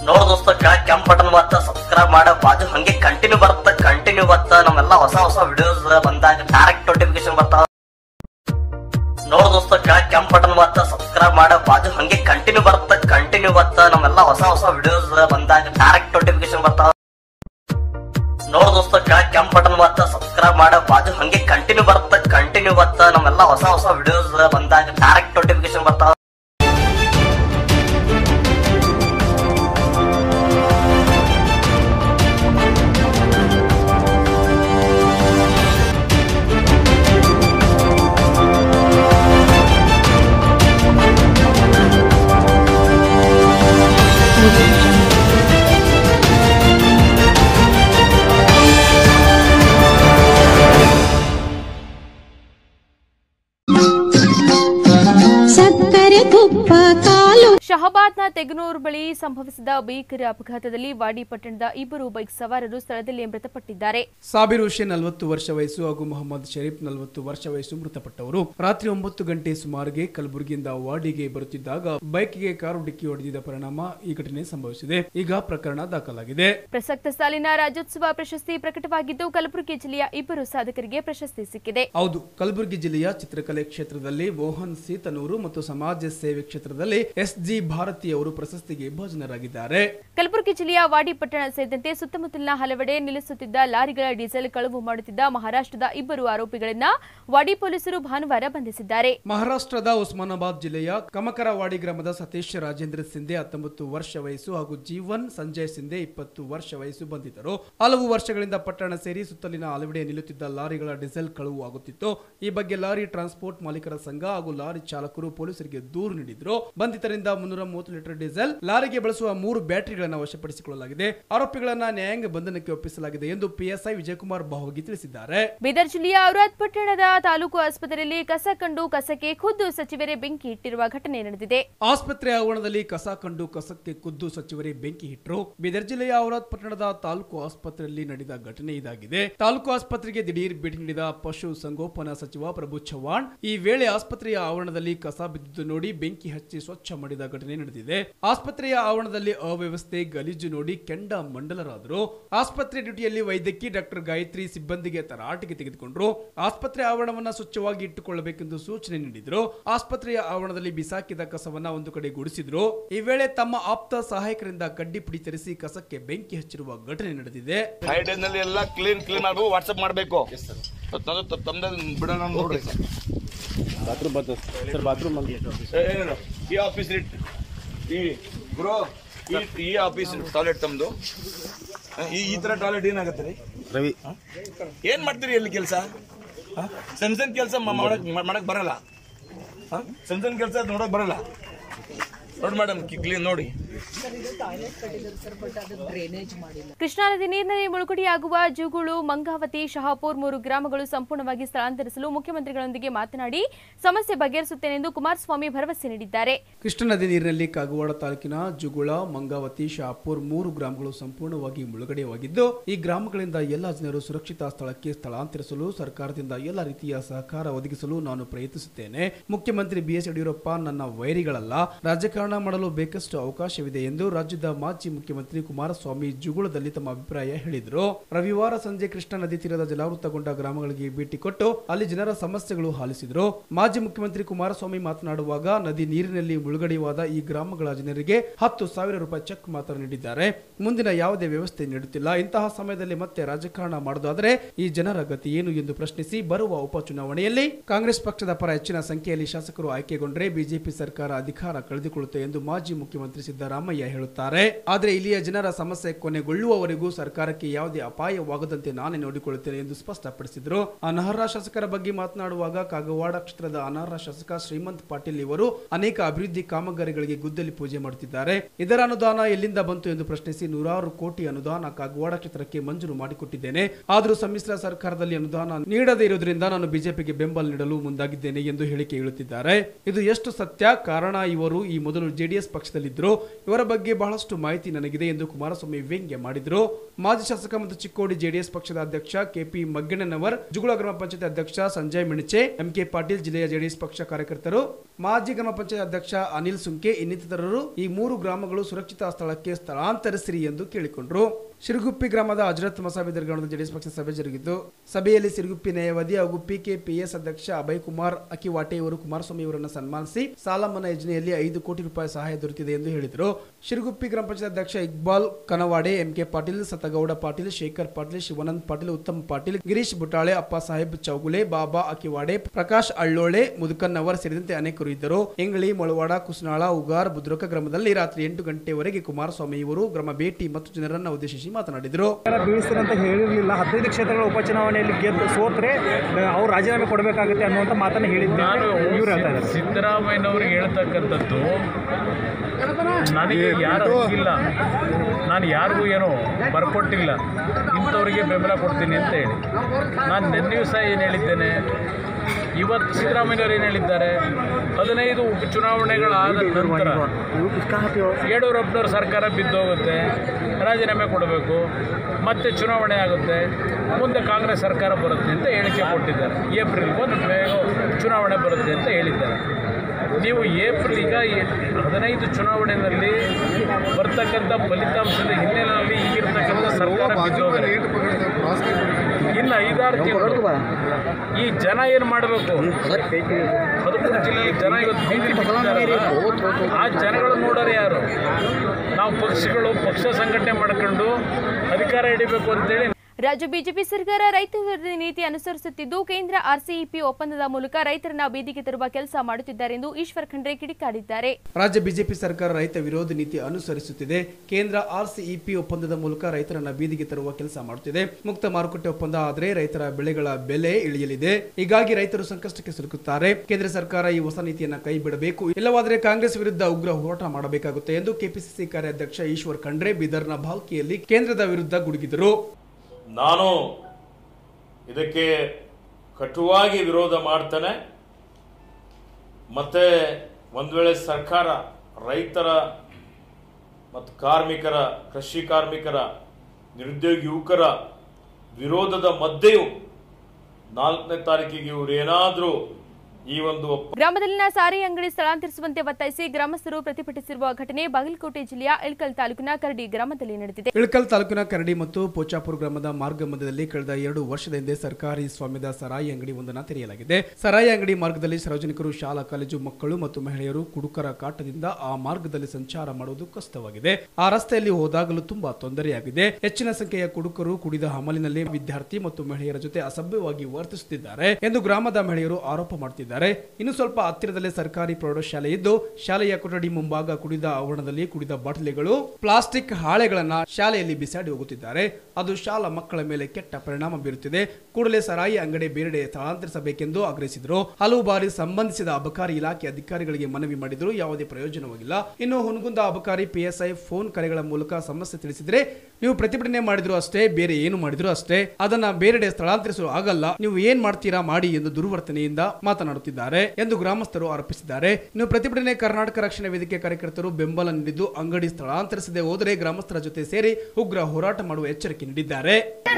ನೋಡ್ ದೋಸ್ತ ಕೆಂಪ್ ಬಟನ್ ಬತ್ತ ಸಬ್ಸ್ಕ್ರೈಬ್ ಮಾಡ ಬಾಜು ಹಂಗೆ ಕಂಟಿನ್ಯೂ ಬತ್ತ ನಮ್ಮೆಲ್ಲ ಹೊಸ ವಿಡಿಯೋಸ್ ಬಂದಾಗ ಡೈರೆಕ್ಟ್ ನೋಟಿಫಿಕೇಶನ್ ಬರ್ತಾವ. ನೋಡ್ ದೋಸ್ತ ಕೆಂಪ್ ಬಟನ್ ಬತ್ತ ಸಬ್ಸ್ಕ್ರೈಬ್ ಮಾಡ ಬಾಜು ಹಂಗೆ ಕಂಟಿನ್ಯೂ ಬತ್ತ ನಮ್ಮೆಲ್ಲ ಹೊಸ ವಿಡಿಯೋಸ್ ಬಂದಾಗ ಡೈರೆಕ್ಟ್ ನೋಟಿಫಿಕೇಶನ್ ಬರ್ತಾವ. ನೋಡ್ ದೋಸ್ತ ಕೆಂಪ್ ಬಟನ್ ಬತ್ತ ಸಬ್ಸ್ಕ್ರೈಬ್ ಮಾಡ ಬಾಜು ಹಂಗೆ ಕಂಟಿನ್ಯೂ ಬತ್ತ ನಮ್ಮೆಲ್ಲ ಹೊಸ ವಿಡಿಯೋಸ್ ಬಂದಾಗ ಡೈರೆಕ್ಟ್ ನೋಟಿಫಿಕೇಶನ್ ಬರ್ತಾವ. ಶಹಬಾದ್ನ ತೆಗನೂರು ಬಳಿ ಸಂಭವಿಸಿದ ಭೀಕರ ಅಪಘಾತದಲ್ಲಿ ವಾಡಿ ಪಟ್ಟಣದ ಇಬ್ಬರು ಬೈಕ್ ಸವಾರರು ಸ್ಥಳದಲ್ಲಿ ಮೃತಪಟ್ಟಿದ್ದಾರೆ. ಸಾಬಿರ್ ಹುಸೇನ್ 40 ವರ್ಷ ವಯಸ್ಸು ಹಾಗೂ ಮೊಹಮ್ಮದ್ ಶರೀಫ್ 40 ವರ್ಷ ವಯಸ್ಸು ಮೃತಪಟ್ಟವರು. ರಾತ್ರಿ 9 ಗಂಟೆ ಸುಮಾರಿಗೆ ಕಲಬುರಗಿಯಿಂದ ವಾಡಿಗೆ ಬರುತ್ತಿದ್ದಾಗ ಬೈಕ್ಗೆ ಕಾರು ಡಿಕ್ಕಿ ಹೊಡೆದಿದ್ದ ಪರಿಣಾಮ ಈ ಘಟನೆ ಸಂಭವಿಸಿದೆ. ಈಗ ಪ್ರಕರಣ ದಾಖಲಾಗಿದೆ. ಪ್ರಸಕ್ತ ಸಾಲಿನ ರಾಜ್ಯೋತ್ಸವ ಪ್ರಶಸ್ತಿ ಪ್ರಕಟವಾಗಿದ್ದು ಕಲಬುರಗಿ ಜಿಲ್ಲೆಯ ಇಬ್ಬರು ಸಾಧಕರಿಗೆ ಪ್ರಶಸ್ತಿ ಸಿಕ್ಕಿದೆ. ಹೌದು, ಕಲಬುರಗಿ ಜಿಲ್ಲೆಯ ಚಿತ್ರಕಲೆ ಕ್ಷೇತ್ರದಲ್ಲಿ ಮೋಹನ್ ಸೀತನೂರು ಮತ್ತು ಸಮಾಜ ಸೇವೆ ಕ್ಷೇತ್ರದಲ್ಲಿ SG ಭಾರತಿ ಅವರು ಪ್ರಶಸ್ತಿಗೆ ಭಾಜನರಾಗಿದ್ದಾರೆ. ಕಲಬುರಗಿ ಜಿಲ್ಲೆಯ ವಾಡಿ ಪಟ್ಟಣ ಸೇರಿದಂತೆ ಸುತ್ತಮುತ್ತಲಿನ ಹಲವೆಡೆ ನಿಲ್ಲಿಸುತ್ತಿದ್ದ ಲಾರಿಗಳ ಡೀಸೆಲ್ ಕಳವು ಮಾಡುತ್ತಿದ್ದ ಮಹಾರಾಷ್ಟ್ರದ ಇಬ್ಬರು ಆರೋಪಿಗಳನ್ನ ವಾಡಿ ಪೊಲೀಸರು ಭಾನುವಾರ ಬಂಧಿಸಿದ್ದಾರೆ. ಮಹಾರಾಷ್ಟ್ರದ ಉಸ್ಮಾನಾಬಾದ್ ಜಿಲ್ಲೆಯ ಕಮಕರವಾಡಿ ಗ್ರಾಮದ ಸತೀಶ್ ರಾಜೇಂದ್ರ ಸಿಂಧೆ 19 ವರ್ಷ ವಯಸ್ಸು ಹಾಗೂ ಜೀವನ್ ಸಂಜಯ್ ಸಿಂಧೆ 20 ವರ್ಷ ವಯಸ್ಸು ಬಂಧಿತರು. ಹಲವು ವರ್ಷಗಳಿಂದ ಪಟ್ಟಣ ಸೇರಿ ಸುತ್ತಲಿನ ಹಲವೆಡೆ ನಿಲ್ಲುತ್ತಿದ್ದ ಲಾರಿಗಳ ಡೀಸೆಲ್ ಕಳವು ಆಗುತ್ತಿತ್ತು. ಈ ಬಗ್ಗೆ ಲಾರಿ ಟ್ರಾನ್ಸ್ಪೋರ್ಟ್ ಮಾಲೀಕರ ಸಂಘ ಹಾಗೂ ಲಾರಿ ಚಾಲಕರು ಪೊಲೀಸರಿಗೆ ದೂರು ನೀಡಿದ್ರು. ಬಂಧಿತರಿಂದ 330 ಲೀಟರ್ ಡೀಸೆಲ್, ಲಾರಿಗೆ ಬಳಸುವ 3 ಬ್ಯಾಟರಿಗಳನ್ನು ವಶಪಡಿಸಿಕೊಳ್ಳಲಾಗಿದೆ. ಆರೋಪಿಗಳನ್ನ ನ್ಯಾಯಾಂಗ ಬಂಧನಕ್ಕೆ ಒಪ್ಪಿಸಲಾಗಿದೆ ಎಂದು PSI ವಿಜಯಕುಮಾರ್ ಬಾಹುಗಿ ತಿಳಿಸಿದ್ದಾರೆ. ಬೀದರ್ ಜಿಲ್ಲೆಯ ಔರಾದ್ ಪಟ್ಟಣದ ತಾಲೂಕು ಆಸ್ಪತ್ರೆಯಲ್ಲಿ ಕಸ ಕಂಡು ಕಸಕ್ಕೆ ಖುದ್ದು ಸಚಿವರೇ ಬೆಂಕಿ ಇಟ್ಟಿರುವ ಘಟನೆ ನಡೆದಿದೆ. ಆಸ್ಪತ್ರೆ ಆವರಣದಲ್ಲಿ ಕಸ ಕಂಡು ಕಸಕ್ಕೆ ಖುದ್ದು ಸಚಿವರೇ ಬೆಂಕಿ ಇಟ್ಟರು. ಬೀದರ್ ಜಿಲ್ಲೆಯ ಔರಾದ್ ಪಟ್ಟಣದ ತಾಲೂಕು ಆಸ್ಪತ್ರೆಯಲ್ಲಿ ನಡೆದ ಘಟನೆ ಇದಾಗಿದೆ. ತಾಲೂಕು ಆಸ್ಪತ್ರೆಗೆ ದಿಢೀರ್ ಭೇಟಿ ನೀಡಿದ ಪಶು ಸಂಗೋಪನಾ ಸಚಿವ ಪ್ರಭು ಚವ್ಹಾಣ್ ಈ ವೇಳೆ ಆಸ್ಪತ್ರೆಯ ಆವರಣದಲ್ಲಿ ಕಸ ಬಿದ್ದುದು ನೋಡಿ ಬೆಂಕಿ ಹಚ್ಚಿ ಸ್ವಚ್ಛ ಮಾಡಿದ ಘಟನೆ ನಡೆದಿದೆ. ಆಸ್ಪತ್ರೆಯ ಆವರಣದಲ್ಲಿ ಅವ್ಯವಸ್ಥೆ ಗಲೀಜು ನೋಡಿ ಕೆಂಡ ಮಂಡಲರಾದರು. ಆಸ್ಪತ್ರೆ ಡ್ಯೂಟಿಯಲ್ಲಿ ವೈದ್ಯಕಿ ಡಾಕ್ಟರ್ ಗಾಯತ್ರಿ ಸಿಬ್ಬಂದಿಗೆ ತರಾಟೆಗೆ ತೆಗೆದುಕೊಂಡರು. ಆಸ್ಪತ್ರೆ ಆವರಣವನ್ನ ಸ್ವಚ್ಛವಾಗಿ ಇಟ್ಟುಕೊಳ್ಳಬೇಕೆಂದು ಸೂಚನೆ ನೀಡಿದ್ರು. ಆಸ್ಪತ್ರೆಯ ಆವರಣದಲ್ಲಿ ಬಿಸಾಕಿದ ಕಸವನ್ನ ಒಂದು ಕಡೆ ಗುಡಿಸಿದ್ರು. ಈ ವೇಳೆ ತಮ್ಮ ಆಪ್ತ ಸಹಾಯಕರಿಂದ ಕಡ್ಡಿ ಪುಡಿ ತರಿಸಿ ಕಸಕ್ಕೆ ಬೆಂಕಿ ಹಚ್ಚಿರುವ ಘಟನೆ ನಡೆದಿದೆ. ಕ್ಲೀನ್ ಮಾಡಬೇಕು, ವಾಟ್ಸ್ಆಪ್ ಮಾಡಬೇಕು. ಈ ಆಫೀಸ್ ಈ ಆಫೀಸ್ ಟಾಯ್ಲೆಟ್ ತಮ್ದು ಈ ತರ ಟಾಯ್ಲೆಟ್ ಏನಾಗತ್ತೆ ರೀ ರವಿ? ಏನ್ ಮಾಡ್ತೀರಿ ಎಲ್ಲಿ ಕೆಲಸ? ಸಣ್ಣ ಕೆಲಸ ಮಾಡಕ್ ಬರಲ್ಲ. ಸಣ್ಣ ಕೆಲಸ ನೋಡಕ್ ಬರಲ್ಲ. ನೋಡಿ ಮೇಡಮ್, ಕ್ಲೀನ್ ನೋಡಿ. ಕೃಷ್ಣಾ ನದಿ ನೀರಿನಲ್ಲಿ ಮುಳುಗಡೆಯಾಗುವ ಜುಗುಳು, ಮಂಗಾವತಿ, ಶಹಾಪುರ್ 3 ಗ್ರಾಮಗಳು ಸಂಪೂರ್ಣವಾಗಿ ಸ್ಥಳಾಂತರಿಸಲು ಮುಖ್ಯಮಂತ್ರಿಗಳೊಂದಿಗೆ ಮಾತನಾಡಿ ಸಮಸ್ಯೆ ಬಗೆಹರಿಸುತ್ತೇನೆಂದು ಕುಮಾರಸ್ವಾಮಿ ಭರವಸೆ ನೀಡಿದ್ದಾರೆ. ಕೃಷ್ಣಾ ನದಿ ನೀರಿನಲ್ಲಿ ಕಾಗವಾಡ ತಾಲೂಕಿನ ಜುಗುಳ, ಮಂಗಾವತಿ, ಶಹಾಪುರ್ 3 ಗ್ರಾಮಗಳು ಸಂಪೂರ್ಣವಾಗಿ ಮುಳುಗಡೆಯಾಗಿದ್ದು ಈ ಗ್ರಾಮಗಳಿಂದ ಎಲ್ಲ ಜನರು ಸುರಕ್ಷಿತ ಸ್ಥಳಕ್ಕೆ ಸ್ಥಳಾಂತರಿಸಲು ಸರ್ಕಾರದಿಂದ ಎಲ್ಲ ರೀತಿಯ ಸಹಕಾರ ಒದಗಿಸಲು ನಾನು ಪ್ರಯತ್ನಿಸುತ್ತೇನೆ. ಮುಖ್ಯಮಂತ್ರಿ BS ಯಡಿಯೂರಪ್ಪ ನನ್ನ ವೈರಿಗಳಲ್ಲ, ರಾಜಕಾರಣ ಮಾಡಲು ಬೇಕಷ್ಟು ಅವಕಾಶವಿದೆ ಎಂದು ರಾಜ್ಯದ ಮಾಜಿ ಮುಖ್ಯಮಂತ್ರಿ ಕುಮಾರಸ್ವಾಮಿ ಜುಗುಳದಲ್ಲಿ ತಮ್ಮ ಅಭಿಪ್ರಾಯ ಹೇಳಿದರು. ರವಿವಾರ ಸಂಜೆ ಕೃಷ್ಣಾ ನದಿ ತೀರದ ಜಲಾವೃತಗೊಂಡ ಗ್ರಾಮಗಳಿಗೆ ಭೇಟಿ ಕೊಟ್ಟು ಅಲ್ಲಿ ಜನರ ಸಮಸ್ಯೆಗಳು ಆಲಿಸಿದರು. ಮಾಜಿ ಮುಖ್ಯಮಂತ್ರಿ ಕುಮಾರಸ್ವಾಮಿ ಮಾತನಾಡುವಾಗ ನದಿ ನೀರಿನಲ್ಲಿ ಮುಳುಗಡೆಯಾದ ಈ ಗ್ರಾಮಗಳ ಜನರಿಗೆ 10,000 ರೂಪಾಯಿ ಚೆಕ್ ಮಾತ್ರ ನೀಡಿದ್ದಾರೆ. ಮುಂದಿನ ಯಾವುದೇ ವ್ಯವಸ್ಥೆ ನೀಡುತ್ತಿಲ್ಲ. ಇಂತಹ ಸಮಯದಲ್ಲಿ ಮತ್ತೆ ರಾಜಕಾರಣ ಮಾಡುವುದಾದರೆ ಈ ಜನರ ಗತಿ ಏನು ಎಂದು ಪ್ರಶ್ನಿಸಿ ಬರುವ ಉಪಚುನಾವಣೆಯಲ್ಲಿ ಕಾಂಗ್ರೆಸ್ ಪಕ್ಷದ ಪರ ಹೆಚ್ಚಿನ ಸಂಖ್ಯೆಯಲ್ಲಿ ಶಾಸಕರು ಆಯ್ಕೆಗೊಂಡರೆ ಬಿಜೆಪಿ ಸರ್ಕಾರ ಅಧಿಕಾರ ಕಳೆದುಕೊಳ್ಳುತ್ತೆ ಎಂದು ಮಾಜಿ ಮುಖ್ಯಮಂತ್ರಿ ಸಿದ್ದರಾಮಯ್ಯ ಹೇಳುತ್ತಾರೆ. ಆದರೆ ಇಲ್ಲಿಯ ಜನರ ಸಮಸ್ಯೆ ಕೊನೆಗೊಳ್ಳುವವರೆಗೂ ಸರ್ಕಾರಕ್ಕೆ ಯಾವುದೇ ಅಪಾಯವಾಗದಂತೆ ನಾನೇ ನೋಡಿಕೊಳ್ಳುತ್ತೇನೆ ಎಂದು ಸ್ಪಷ್ಟಪಡಿಸಿದರು. ಅನರ್ಹ ಶಾಸಕರ ಬಗ್ಗೆ ಮಾತನಾಡುವಾಗ ಕಾಗವಾಡ ಕ್ಷೇತ್ರದ ಅನರ್ಹ ಶಾಸಕ ಶ್ರೀಮಂತ್ ಪಾಟೀಲ್ ಇವರು ಅನೇಕ ಅಭಿವೃದ್ಧಿ ಕಾಮಗಾರಿಗಳಿಗೆ ಗುದ್ದಲಿ ಪೂಜೆ ಮಾಡುತ್ತಿದ್ದಾರೆ. ಇದರ ಅನುದಾನ ಎಲ್ಲಿಂದ ಬಂತು ಎಂದು ಪ್ರಶ್ನಿಸಿ 100 ಕೋಟಿ ಅನುದಾನ ಕಾಗವಾಡ ಕ್ಷೇತ್ರಕ್ಕೆ ಮಂಜೂರು ಮಾಡಿಕೊಟ್ಟಿದ್ದೇನೆ. ಆದರೂ ಸಮ್ಮಿಶ್ರ ಸರ್ಕಾರದಲ್ಲಿ ಅನುದಾನ ನೀಡದೇ ಇರುವುದರಿಂದ ನಾನು ಬಿಜೆಪಿಗೆ ಬೆಂಬಲ ನೀಡಲು ಮುಂದಾಗಿದ್ದೇನೆ ಎಂದು ಹೇಳಿಕೆ ಹೇಳುತ್ತಿದ್ದಾರೆ. ಇದು ಎಷ್ಟು ಸತ್ಯ? ಕಾರಣ ಇವರು ಈ ಮೊದಲು JDS ಪಕ್ಷದಲ್ಲಿದ್ದರು. ಇವರ ಬಗ್ಗೆ ಬಹಳಷ್ಟು ಮಾಹಿತಿ ನನಗಿದೆ ಎಂದು ಕುಮಾರಸ್ವಾಮಿ ವ್ಯಂಗ್ಯ ಮಾಡಿದರು. ಮಾಜಿ ಶಾಸಕ ಮತ್ತು ಚಿಕ್ಕೋಡಿ ಜೆಡಿಎಸ್ ಪಕ್ಷದ ಅಧ್ಯಕ್ಷ ಕೆಪಿ ಮಗ್ಗಣ್ಣನವರ್, ಜುಗುಳ ಗ್ರಾಮ ಪಂಚಾಯತ್ ಅಧ್ಯಕ್ಷ ಸಂಜಯ್ ಮಿಣಿಚೆ, ಎಂಕೆ ಪಾಟೀಲ್, ಜಿಲ್ಲೆಯ ಜೆಡಿಎಸ್ ಪಕ್ಷ ಕಾರ್ಯಕರ್ತರು, ಮಾಜಿ ಗ್ರಾಮ ಪಂಚಾಯತ್ ಅಧ್ಯಕ್ಷ ಅನಿಲ್ ಸುಂಕೆ ಇನ್ನಿತರರು ಈ 3 ಗ್ರಾಮಗಳು ಸುರಕ್ಷಿತ ಸ್ಥಳಕ್ಕೆ ಸ್ಥಳಾಂತರಿಸಿರಿ ಎಂದು ಕೇಳಿಕೊಂಡರು. ಸಿರುಗುಪ್ಪಿ ಗ್ರಾಮದ ಹಜರತ್ ಮಸಾಬಿದರ್ ಗ್ರಾಮದ ಜೆಡಿಎಸ್ ಪಕ್ಷ ಸಭೆ ಜರುಗಿದ್ದು, ಸಭೆಯಲ್ಲಿ ಸಿರುಗುಪ್ಪಿ ನ್ಯಾಯವಾದಿ ಹಾಗೂ ಪಿಕೆಪಿಎಸ್ ಅಧ್ಯಕ್ಷ ಅಭಯ್ ಕುಮಾರ್ ಅಕಿವಾಟೆ ಇವರು ಕುಮಾರಸ್ವಾಮಿ ಅವರನ್ನು ಸನ್ಮಾನಿಸಿ ಸಾಲ ಮನ್ನಾ ಯೋಜನೆಯಲ್ಲಿ 5 ಕೋಟಿ ರೂಪಾಯಿ ಸಹಾಯ ದೊರೆತಿದೆ ಎಂದು ಹೇಳಿದರು. ಸಿರುಗುಪ್ಪಿ ಗ್ರಾಮ ಪಂಚಾಯತ್ ಅಧ್ಯಕ್ಷ ಇಕ್ಬಾಲ್ ಕನವಾಡೆ, ಎಂಕೆ ಪಾಟೀಲ್, ಸತಗೌಡ ಪಾಟೀಲ್, ಶೇಖರ್ ಪಾಟೀಲ್, ಶಿವಾನಂದ್ ಪಾಟೀಲ್, ಉತ್ತಮ್ ಪಾಟೀಲ್, ಗಿರೀಶ್ ಬುಟಾಳೆ, ಅಪ್ಪ ಸಾಹೇಬ್ ಚೌಗುಲೆ, ಬಾಬಾ ಅಕಿವಾಡೆ, ಪ್ರಕಾಶ್ ಅಳ್ಳೋಳೆ, ಮುದುಕನ್ನವರ್ ಸೇರಿದಂತೆ ಅನೇಕರು ಇದ್ದರು. ಎಂಗಳಿ, ಮೊಳವಾಡ, ಕುಸ್ನಾಳ, ಉಗಾರ್, ಬುದ್ರಕ ಗ್ರಾಮದಲ್ಲಿ ರಾತ್ರಿ 8 ಗಂಟೆವರೆಗೆ ಕುಮಾರಸ್ವಾಮಿ ಇವರು ಗ್ರಾಮ ಭೇಟಿ ಮತ್ತು ಜನರನ್ನು ಉದ್ದೇಶಿಸಿ ಮಾತನಾಡಿದರು. ಬೀಳಿಸ್ತಾರಂತ ಹೇಳಿರಲಿಲ್ಲ. 15 ಕ್ಷೇತ್ರಗಳ ಉಪಚುನಾವಣೆಯಲ್ಲಿ ಗೆದ್ದು ಸೋತ್ರೆ ಅವ್ರು ರಾಜೀನಾಮೆ ಕೊಡಬೇಕಾಗುತ್ತೆ ಅನ್ನುವಂಥ ಮಾತನ್ನು ಹೇಳಿದ್ದಾರೆ. ಇವ್ರು ಹೇಳ್ತಾ ಇದ್ದಾರೆ. ಸಿದ್ದರಾಮಯ್ಯನವ್ರಿಗೆ ಹೇಳ್ತಕ್ಕಂಥದ್ದು, ನನಗೆ ಯಾರು ಇಲ್ಲ, ನಾನು ಯಾರಿಗೂ ಏನೋ ಬರ್ಕೊಟ್ಟಿಲ್ಲ, ಇಂಥವ್ರಿಗೆ ಬೆಂಬಲ ಕೊಡ್ತೀನಿ ಅಂತ ಹೇಳಿ ನಾನು ನಿನ್ನೆ ದಿವಸ ಏನು ಹೇಳಿದ್ದೇನೆ, ಇವತ್ತು ಸಿದ್ದರಾಮಯ್ಯನವರು ಏನು ಹೇಳಿದ್ದಾರೆ, 15 ಉಪಚುನಾವಣೆಗಳಾದ ನಂತರ ಯಡಿಯೂರಪ್ಪನವ್ರ ಸರ್ಕಾರ ಬಿದ್ದೋಗುತ್ತೆ, ರಾಜೀನಾಮೆ ಕೊಡಬೇಕು, ಮತ್ತೆ ಚುನಾವಣೆ ಆಗುತ್ತೆ, ಮುಂದೆ ಕಾಂಗ್ರೆಸ್ ಸರ್ಕಾರ ಬರುತ್ತೆ ಅಂತ ಹೇಳಿಕೆ ಕೊಟ್ಟಿದ್ದಾರೆ. ಏಪ್ರಿಲ್ 1 ಚುನಾವಣೆ ಬರುತ್ತೆ ಅಂತ ಹೇಳಿದ್ದಾರೆ. ನೀವು ಏಪ್ರಿಲ್ ಈಗ 15 ಚುನಾವಣೆಯಲ್ಲಿ ಬರ್ತಕ್ಕಂಥ ಫಲಿತಾಂಶದ ಹಿನ್ನೆಲೆಯಲ್ಲಿ ಈಗಿರ್ತಕ್ಕಂಥ ಸರ್ಕಾರ ಬಿದ್ದೋಗಿದೆ. ಇನ್ನು 5-6 ತಿಂಗಳು ಈ ಜನ ಏನು ಮಾಡಬೇಕು? 13 ಜಿಲ್ಲೆಯಲ್ಲಿ ಜನ ಇವತ್ತು ಬೀದಿ ಬಿಟ್ಟಿದ್ದಾರಲ್ಲ, ಆ ಜನಗಳು ನೋಡೋರು ಯಾರು? ನಾವು ಪಕ್ಷಗಳು ಪಕ್ಷ ಸಂಘಟನೆ ಮಾಡ್ಕೊಂಡು ಅಧಿಕಾರ ಹಿಡಿಬೇಕು ಅಂತೇಳಿ. ರಾಜ್ಯ ಬಿಜೆಪಿ ಸರ್ಕಾರ ರೈತ ವಿರೋಧಿ ನೀತಿ ಅನುಸರಿಸುತ್ತಿದ್ದು, ಕೇಂದ್ರ ಆರ್ಸಿಇಪಿ ಒಪ್ಪಂದದ ಮೂಲಕ ರೈತರನ್ನ ಬೀದಿಗೆ ತರುವ ಕೆಲಸ ಮಾಡುತ್ತಿದ್ದಾರೆ ಎಂದು ಈಶ್ವರ್ ಖಂಡ್ರೆ ಕಿಡಿಕಾರಿದ್ದಾರೆ. ರಾಜ್ಯ ಬಿಜೆಪಿ ಸರ್ಕಾರ ರೈತ ವಿರೋಧಿ ನೀತಿ ಅನುಸರಿಸುತ್ತಿದೆ. ಕೇಂದ್ರ ಆರ್ಸಿಇಪಿ ಒಪ್ಪಂದದ ಮೂಲಕ ರೈತರನ್ನ ಬೀದಿಗೆ ತರುವ ಕೆಲಸ ಮಾಡುತ್ತಿದೆ. ಮುಕ್ತ ಮಾರುಕಟ್ಟೆ ಒಪ್ಪಂದ ಆದರೆ ರೈತರ ಬೆಳೆಗಳ ಬೆಲೆ ಇಳಿಯಲಿದೆ. ಹೀಗಾಗಿ ರೈತರು ಸಂಕಷ್ಟಕ್ಕೆ ಸಿಲುಕುತ್ತಾರೆ. ಕೇಂದ್ರ ಸರ್ಕಾರ ಈ ಹೊಸ ನೀತಿಯನ್ನ ಕೈ ಬಿಡಬೇಕು, ಇಲ್ಲವಾದರೆ ಕಾಂಗ್ರೆಸ್ ವಿರುದ್ಧ ಉಗ್ರ ಹೋರಾಟ ಮಾಡಬೇಕಾಗುತ್ತೆ ಎಂದು ಕೆಪಿಸಿಸಿ ಕಾರ್ಯಾಧ್ಯಕ್ಷ ಈಶ್ವರ್ ಖಂಡ್ರೆ ಬೀದರ್ನ ಭಾಲ್ಕಿಯಲ್ಲಿ ಕೇಂದ್ರದ ವಿರುದ್ಧ ಗುಡುಗಿದರು. ನಾನು ಇದಕ್ಕೆ ಕಟುವಾಗಿ ವಿರೋಧ ಮಾಡ್ತೇನೆ. ಮತ್ತೆ ಒಂದು ವೇಳೆ ಸರ್ಕಾರ ರೈತರ ಮತ್ತು ಕಾರ್ಮಿಕರ, ಕೃಷಿ ಕಾರ್ಮಿಕರ, ನಿರುದ್ಯೋಗಿ ಯುವಕರ ವಿರೋಧದ ಮಧ್ಯೆಯೂ 4ನೇ ತಾರೀಕಿಗೆ ಇವರು ಏನಾದರೂ ಈ ಒಂದು ಗ್ರಾಮದಲ್ಲಿನ ಸಾರಿ ಅಂಗಡಿ ಸ್ಥಳಾಂತರಿಸುವಂತೆ ಒತ್ತಾಯಿಸಿ ಗ್ರಾಮಸ್ಥರು ಪ್ರತಿಭಟಿಸಿರುವ ಘಟನೆ ಬಾಗಲಕೋಟೆ ಜಿಲ್ಲೆಯ ಇಳಕಲ್ ತಾಲೂಕಿನ ಕರಡಿ ಗ್ರಾಮದಲ್ಲಿ ನಡೆದಿದೆ. ಇಳಕಲ್ ತಾಲೂಕಿನ ಕರಡಿ ಮತ್ತು ಪೋಚಾಪುರ ಗ್ರಾಮದ ಮಾರ್ಗ ಮಧ್ಯದಲ್ಲಿ ಕಳೆದ 2 ವರ್ಷದ ಹಿಂದೆ ಸರ್ಕಾರಿ ಸ್ವಾಮ್ಯದ ಸರಾಯಿ ಅಂಗಡಿ ಒಂದನ್ನು ತೆರೆಯಲಾಗಿದೆ. ಸರಾಯಿ ಅಂಗಡಿ ಮಾರ್ಗದಲ್ಲಿ ಸಾರ್ವಜನಿಕರು, ಶಾಲಾ ಕಾಲೇಜು ಮಕ್ಕಳು ಮತ್ತು ಮಹಿಳೆಯರು ಕುಡುಕರ ಕಾಟದಿಂದ ಆ ಮಾರ್ಗದಲ್ಲಿ ಸಂಚಾರ ಮಾಡುವುದು ಕಷ್ಟವಾಗಿದೆ. ಆ ರಸ್ತೆಯಲ್ಲಿ ಹೋದಾಗಲೂ ತುಂಬಾ ತೊಂದರೆಯಾಗಿದೆ. ಹೆಚ್ಚಿನ ಸಂಖ್ಯೆಯ ಕುಡುಕರು ಕುಡಿದ ಹಮಲಿನಲ್ಲಿ ವಿದ್ಯಾರ್ಥಿ ಮತ್ತು ಮಹಿಳೆಯರ ಜೊತೆ ಅಸಭ್ಯವಾಗಿ ವರ್ತಿಸುತ್ತಿದ್ದಾರೆ ಎಂದು ಗ್ರಾಮದ ಮಹಿಳೆಯರು ಆರೋಪ ಮಾಡುತ್ತಿದ್ದಾರೆ. ಇನ್ನು ಸ್ವಲ್ಪ ಹತ್ತಿರದಲ್ಲೇ ಸರ್ಕಾರಿ ಪ್ರೌಢಶಾಲೆ ಇದ್ದು, ಶಾಲೆಯ ಕೊಠಡಿ ಮುಂಭಾಗ ಕುಡಿದ ಆವರಣದಲ್ಲಿ ಕುಡಿದ ಬಾಟಲಿಗಳು, ಪ್ಲಾಸ್ಟಿಕ್ ಹಾಳೆಗಳನ್ನ ಶಾಲೆಯಲ್ಲಿ ಬಿಸಾಡಿ ಹೋಗುತ್ತಿದ್ದಾರೆ. ಅದು ಶಾಲಾ ಮಕ್ಕಳ ಮೇಲೆ ಕೆಟ್ಟ ಪರಿಣಾಮ ಬೀರುತ್ತಿದೆ. ಕೂಡಲೇ ಸರಾಯಿ ಅಂಗಡಿ ಬೇರೆಡೆ ಸ್ಥಳಾಂತರಿಸಬೇಕೆಂದು ಆಗ್ರಹಿಸಿದರು. ಹಲವು ಬಾರಿ ಸಂಬಂಧಿಸಿದ ಅಬಕಾರಿ ಇಲಾಖೆ ಅಧಿಕಾರಿಗಳಿಗೆ ಮನವಿ ಮಾಡಿದರೂ ಯಾವುದೇ ಪ್ರಯೋಜನವಾಗಿಲ್ಲ. ಇನ್ನು ಹುನಗುಂದ ಅಬಕಾರಿ ಪಿಎಸ್ಐ ಫೋನ್ ಕರೆಗಳ ಮೂಲಕ ಸಮಸ್ಯೆ ತಿಳಿಸಿದ್ರೆ, ನೀವು ಪ್ರತಿಭಟನೆ ಮಾಡಿದ್ರು ಅಷ್ಟೇ, ಬೇರೆ ಏನು ಮಾಡಿದ್ರು ಅಷ್ಟೇ, ಅದನ್ನ ಬೇರೆಡೆ ಸ್ಥಳಾಂತರಿಸಲು ಆಗಲ್ಲ, ನೀವು ಏನ್ ಮಾಡ್ತೀರಾ ಮಾಡಿ ಎಂದು ದುರ್ವರ್ತನೆಯಿಂದ ಮಾತನಾಡುತ್ತಿದ್ದಾರೆ ಎಂದು ಗ್ರಾಮಸ್ಥರು ಆರೋಪಿಸಿದ್ದಾರೆ. ಇನ್ನು ಪ್ರತಿಭಟನೆ ಕರ್ನಾಟಕ ರಕ್ಷಣಾ ವೇದಿಕೆ ಕಾರ್ಯಕರ್ತರು ಬೆಂಬಲ ನೀಡಿದ್ದು, ಅಂಗಡಿ ಸ್ಥಳಾಂತರಿಸದೆ ಹೋದರೆ ಗ್ರಾಮಸ್ಥರ ಜೊತೆ ಸೇರಿ ಉಗ್ರ ಹೋರಾಟ ಮಾಡುವ ಎಚ್ಚರಿಕೆ ನೀಡಿದ್ದಾರೆ.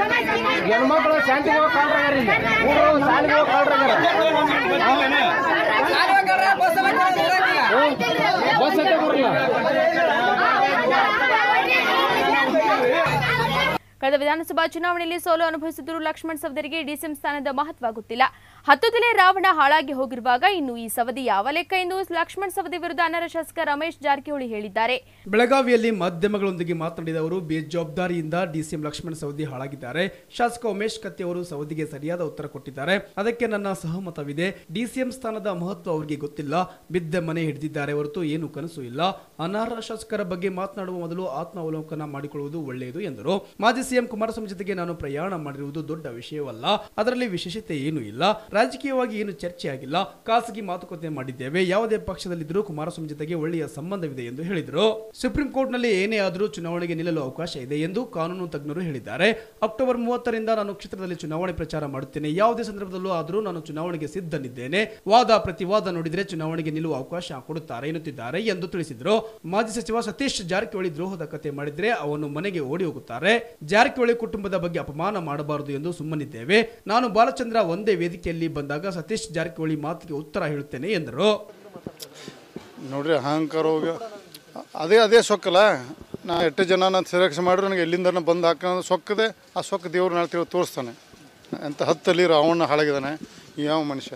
ಕಳೆದ ವಿಧಾನಸಭಾ ಚುನಾವಣೆಯಲ್ಲಿ ಸೋಲು ಅನುಭವಿಸಿದರೂ ಲಕ್ಷ್ಮಣ್ ಸವದಿಗೆ ಡಿಸಿಎಂ ಸ್ಥಾನದ ಮಹತ್ವ ಗೊತ್ತಿಲ್ಲ. 10 ತಲೆ ರಾವಣ ಹಾಳಾಗಿ ಹೋಗಿರುವಾಗ ಇನ್ನು ಈ ಸವದಿ ಯಾವ ಲೆಕ್ಕ ಎಂದು ಲಕ್ಷ್ಮಣ್ ಸವದಿ ವಿರುದ್ಧ ಅನರ್ಹ ಶಾಸಕ ರಮೇಶ್ ಜಾರಕಿಹೊಳಿ ಹೇಳಿದ್ದಾರೆ. ಬೆಳಗಾವಿಯಲ್ಲಿ ಮಾಧ್ಯಮಗಳೊಂದಿಗೆ ಮಾತನಾಡಿದ ಅವರು, ಬೇಜವಾಬ್ದಾರಿಯಿಂದ ಡಿಸಿಎಂ ಲಕ್ಷ್ಮಣ್ ಸವದಿ ಹಾಳಾಗಿದ್ದಾರೆ. ಶಾಸಕ ಉಮೇಶ್ ಕತ್ತಿ ಅವರು ಸವದಿಗೆ ಸರಿಯಾದ ಉತ್ತರ ಕೊಟ್ಟಿದ್ದಾರೆ. ಅದಕ್ಕೆ ನನ್ನ ಸಹಮತವಿದೆ. ಡಿಸಿಎಂ ಸ್ಥಾನದ ಮಹತ್ವ ಅವರಿಗೆ ಗೊತ್ತಿಲ್ಲ. ಬಿದ್ದ ಮನೆ ಹಿಡಿದಿದ್ದಾರೆ ಹೊರತು ಏನು ಕನಸು ಇಲ್ಲ. ಅನರ್ಹ ಶಾಸಕರ ಬಗ್ಗೆ ಮಾತನಾಡುವ ಮೊದಲು ಆತ್ಮಾವಲೋಕನ ಮಾಡಿಕೊಳ್ಳುವುದು ಒಳ್ಳೆಯದು ಎಂದರು. ಮಾಜಿ ಸಿಎಂ ಕುಮಾರಸ್ವಾಮಿ ಜೊತೆಗೆ ನಾನು ಪ್ರಯಾಣ ಮಾಡಿರುವುದು ದೊಡ್ಡ ವಿಷಯವಲ್ಲ, ಅದರಲ್ಲಿ ವಿಶೇಷತೆ ಏನೂ ಇಲ್ಲ, ರಾಜಕೀಯವಾಗಿ ಏನು ಚರ್ಚೆ ಆಗಿಲ್ಲ, ಖಾಸಗಿ ಮಾತುಕತೆ ಮಾಡಿದ್ದೇವೆ, ಯಾವುದೇ ಪಕ್ಷದಲ್ಲಿದ್ದರೂ ಕುಮಾರಸ್ವಾಮಿ ಜೊತೆಗೆ ಒಳ್ಳೆಯ ಸಂಬಂಧವಿದೆ ಎಂದು ಹೇಳಿದರು. ಸುಪ್ರೀಂ ಕೋರ್ಟ್ನಲ್ಲಿ ಏನೇ ಆದರೂ ಚುನಾವಣೆಗೆ ನಿಲ್ಲಲು ಅವಕಾಶ ಇದೆ ಎಂದು ಕಾನೂನು ತಜ್ಞರು ಹೇಳಿದ್ದಾರೆ. ಅಕ್ಟೋಬರ್ 30ರಿಂದ ನಾನು ಕ್ಷೇತ್ರದಲ್ಲಿ ಚುನಾವಣೆ ಪ್ರಚಾರ ಮಾಡುತ್ತೇನೆ, ಯಾವುದೇ ಸಂದರ್ಭದಲ್ಲೂ ಆದರೂ ನಾನು ಚುನಾವಣೆಗೆ ಸಿದ್ಧನಿದ್ದೇನೆ, ವಾದ ಪ್ರತಿವಾದ ನೋಡಿದರೆ ಚುನಾವಣೆಗೆ ನಿಲ್ಲುವ ಅವಕಾಶ ಕೊಡುತ್ತಾರೆ ಎನ್ನುತ್ತಿದ್ದಾರೆ ಎಂದು ತಿಳಿಸಿದರು. ಮಾಜಿ ಸಚಿವ ಸತೀಶ್ ಜಾರಕಿಹೊಳಿ ದ್ರೋಹದ ಕತೆ ಮಾಡಿದ್ರೆ ಅವನು ಮನೆಗೆ ಓಡಿ ಹೋಗುತ್ತಾರೆ. ಜಾರಕಿಹೊಳಿ ಕುಟುಂಬದ ಬಗ್ಗೆ ಅಪಮಾನ ಮಾಡಬಾರದು ಎಂದು ಸುಮ್ಮನಿದ್ದೇವೆ. ನಾನು ಬಾಲಚಂದ್ರ ಒಂದೇ ವೇದಿಕೆಯಲ್ಲಿ ಬಂದಾಗ ಸತೀಶ್ ಜಾರಕಿಹೊಳಿ ಮಾತಿಗೆ ಉತ್ತರ ಹೇಳುತ್ತೇನೆ ಎಂದರು. ನೋಡ್ರಿ, ಅಹಂಕಾರ ಹೋಗಿ ಅದೇ ಸೊಕ್ಕಲ್ಲ. ನಾ ಎಷ್ಟು ಜನ ನಾನು ಸೆಲೆಕ್ಷನ್ ಮಾಡಿದ್ರೆ ನನಗೆ ಎಲ್ಲಿಂದ ಬಂದು ಹಾಕೋದು ಸೊಕ್ಕದೆ. ಆ ಸೊಕ್ಕ ದೇವ್ರು ನಾಳೆ ತಿಳಿ ತೋರಿಸ್ತಾನೆ. ಎಂತ ಹತ್ತಲ್ಲಿ ಅವನ್ನ ಹಾಳಾಗಿದ್ದಾನೆ ಯಾವ ಮನುಷ್ಯ.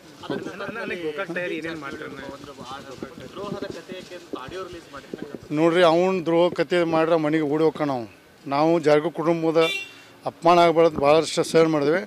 ನೋಡ್ರಿ, ಅವನ ದ್ರೋಹ ಕತೆ ಮಾಡ್ರೆ ಮನೆಗೆ ಓಡಿ ಹೋಗೋಣ. ನಾವು ಜಾರಕಿಹೊಳಿ ಕುಟುಂಬದ ಅಪಮಾನ ಆಗಬಾರ್ದು ಭಾಳಷ್ಟು ಸಹನ ಮಾಡಿದ್ವಿ.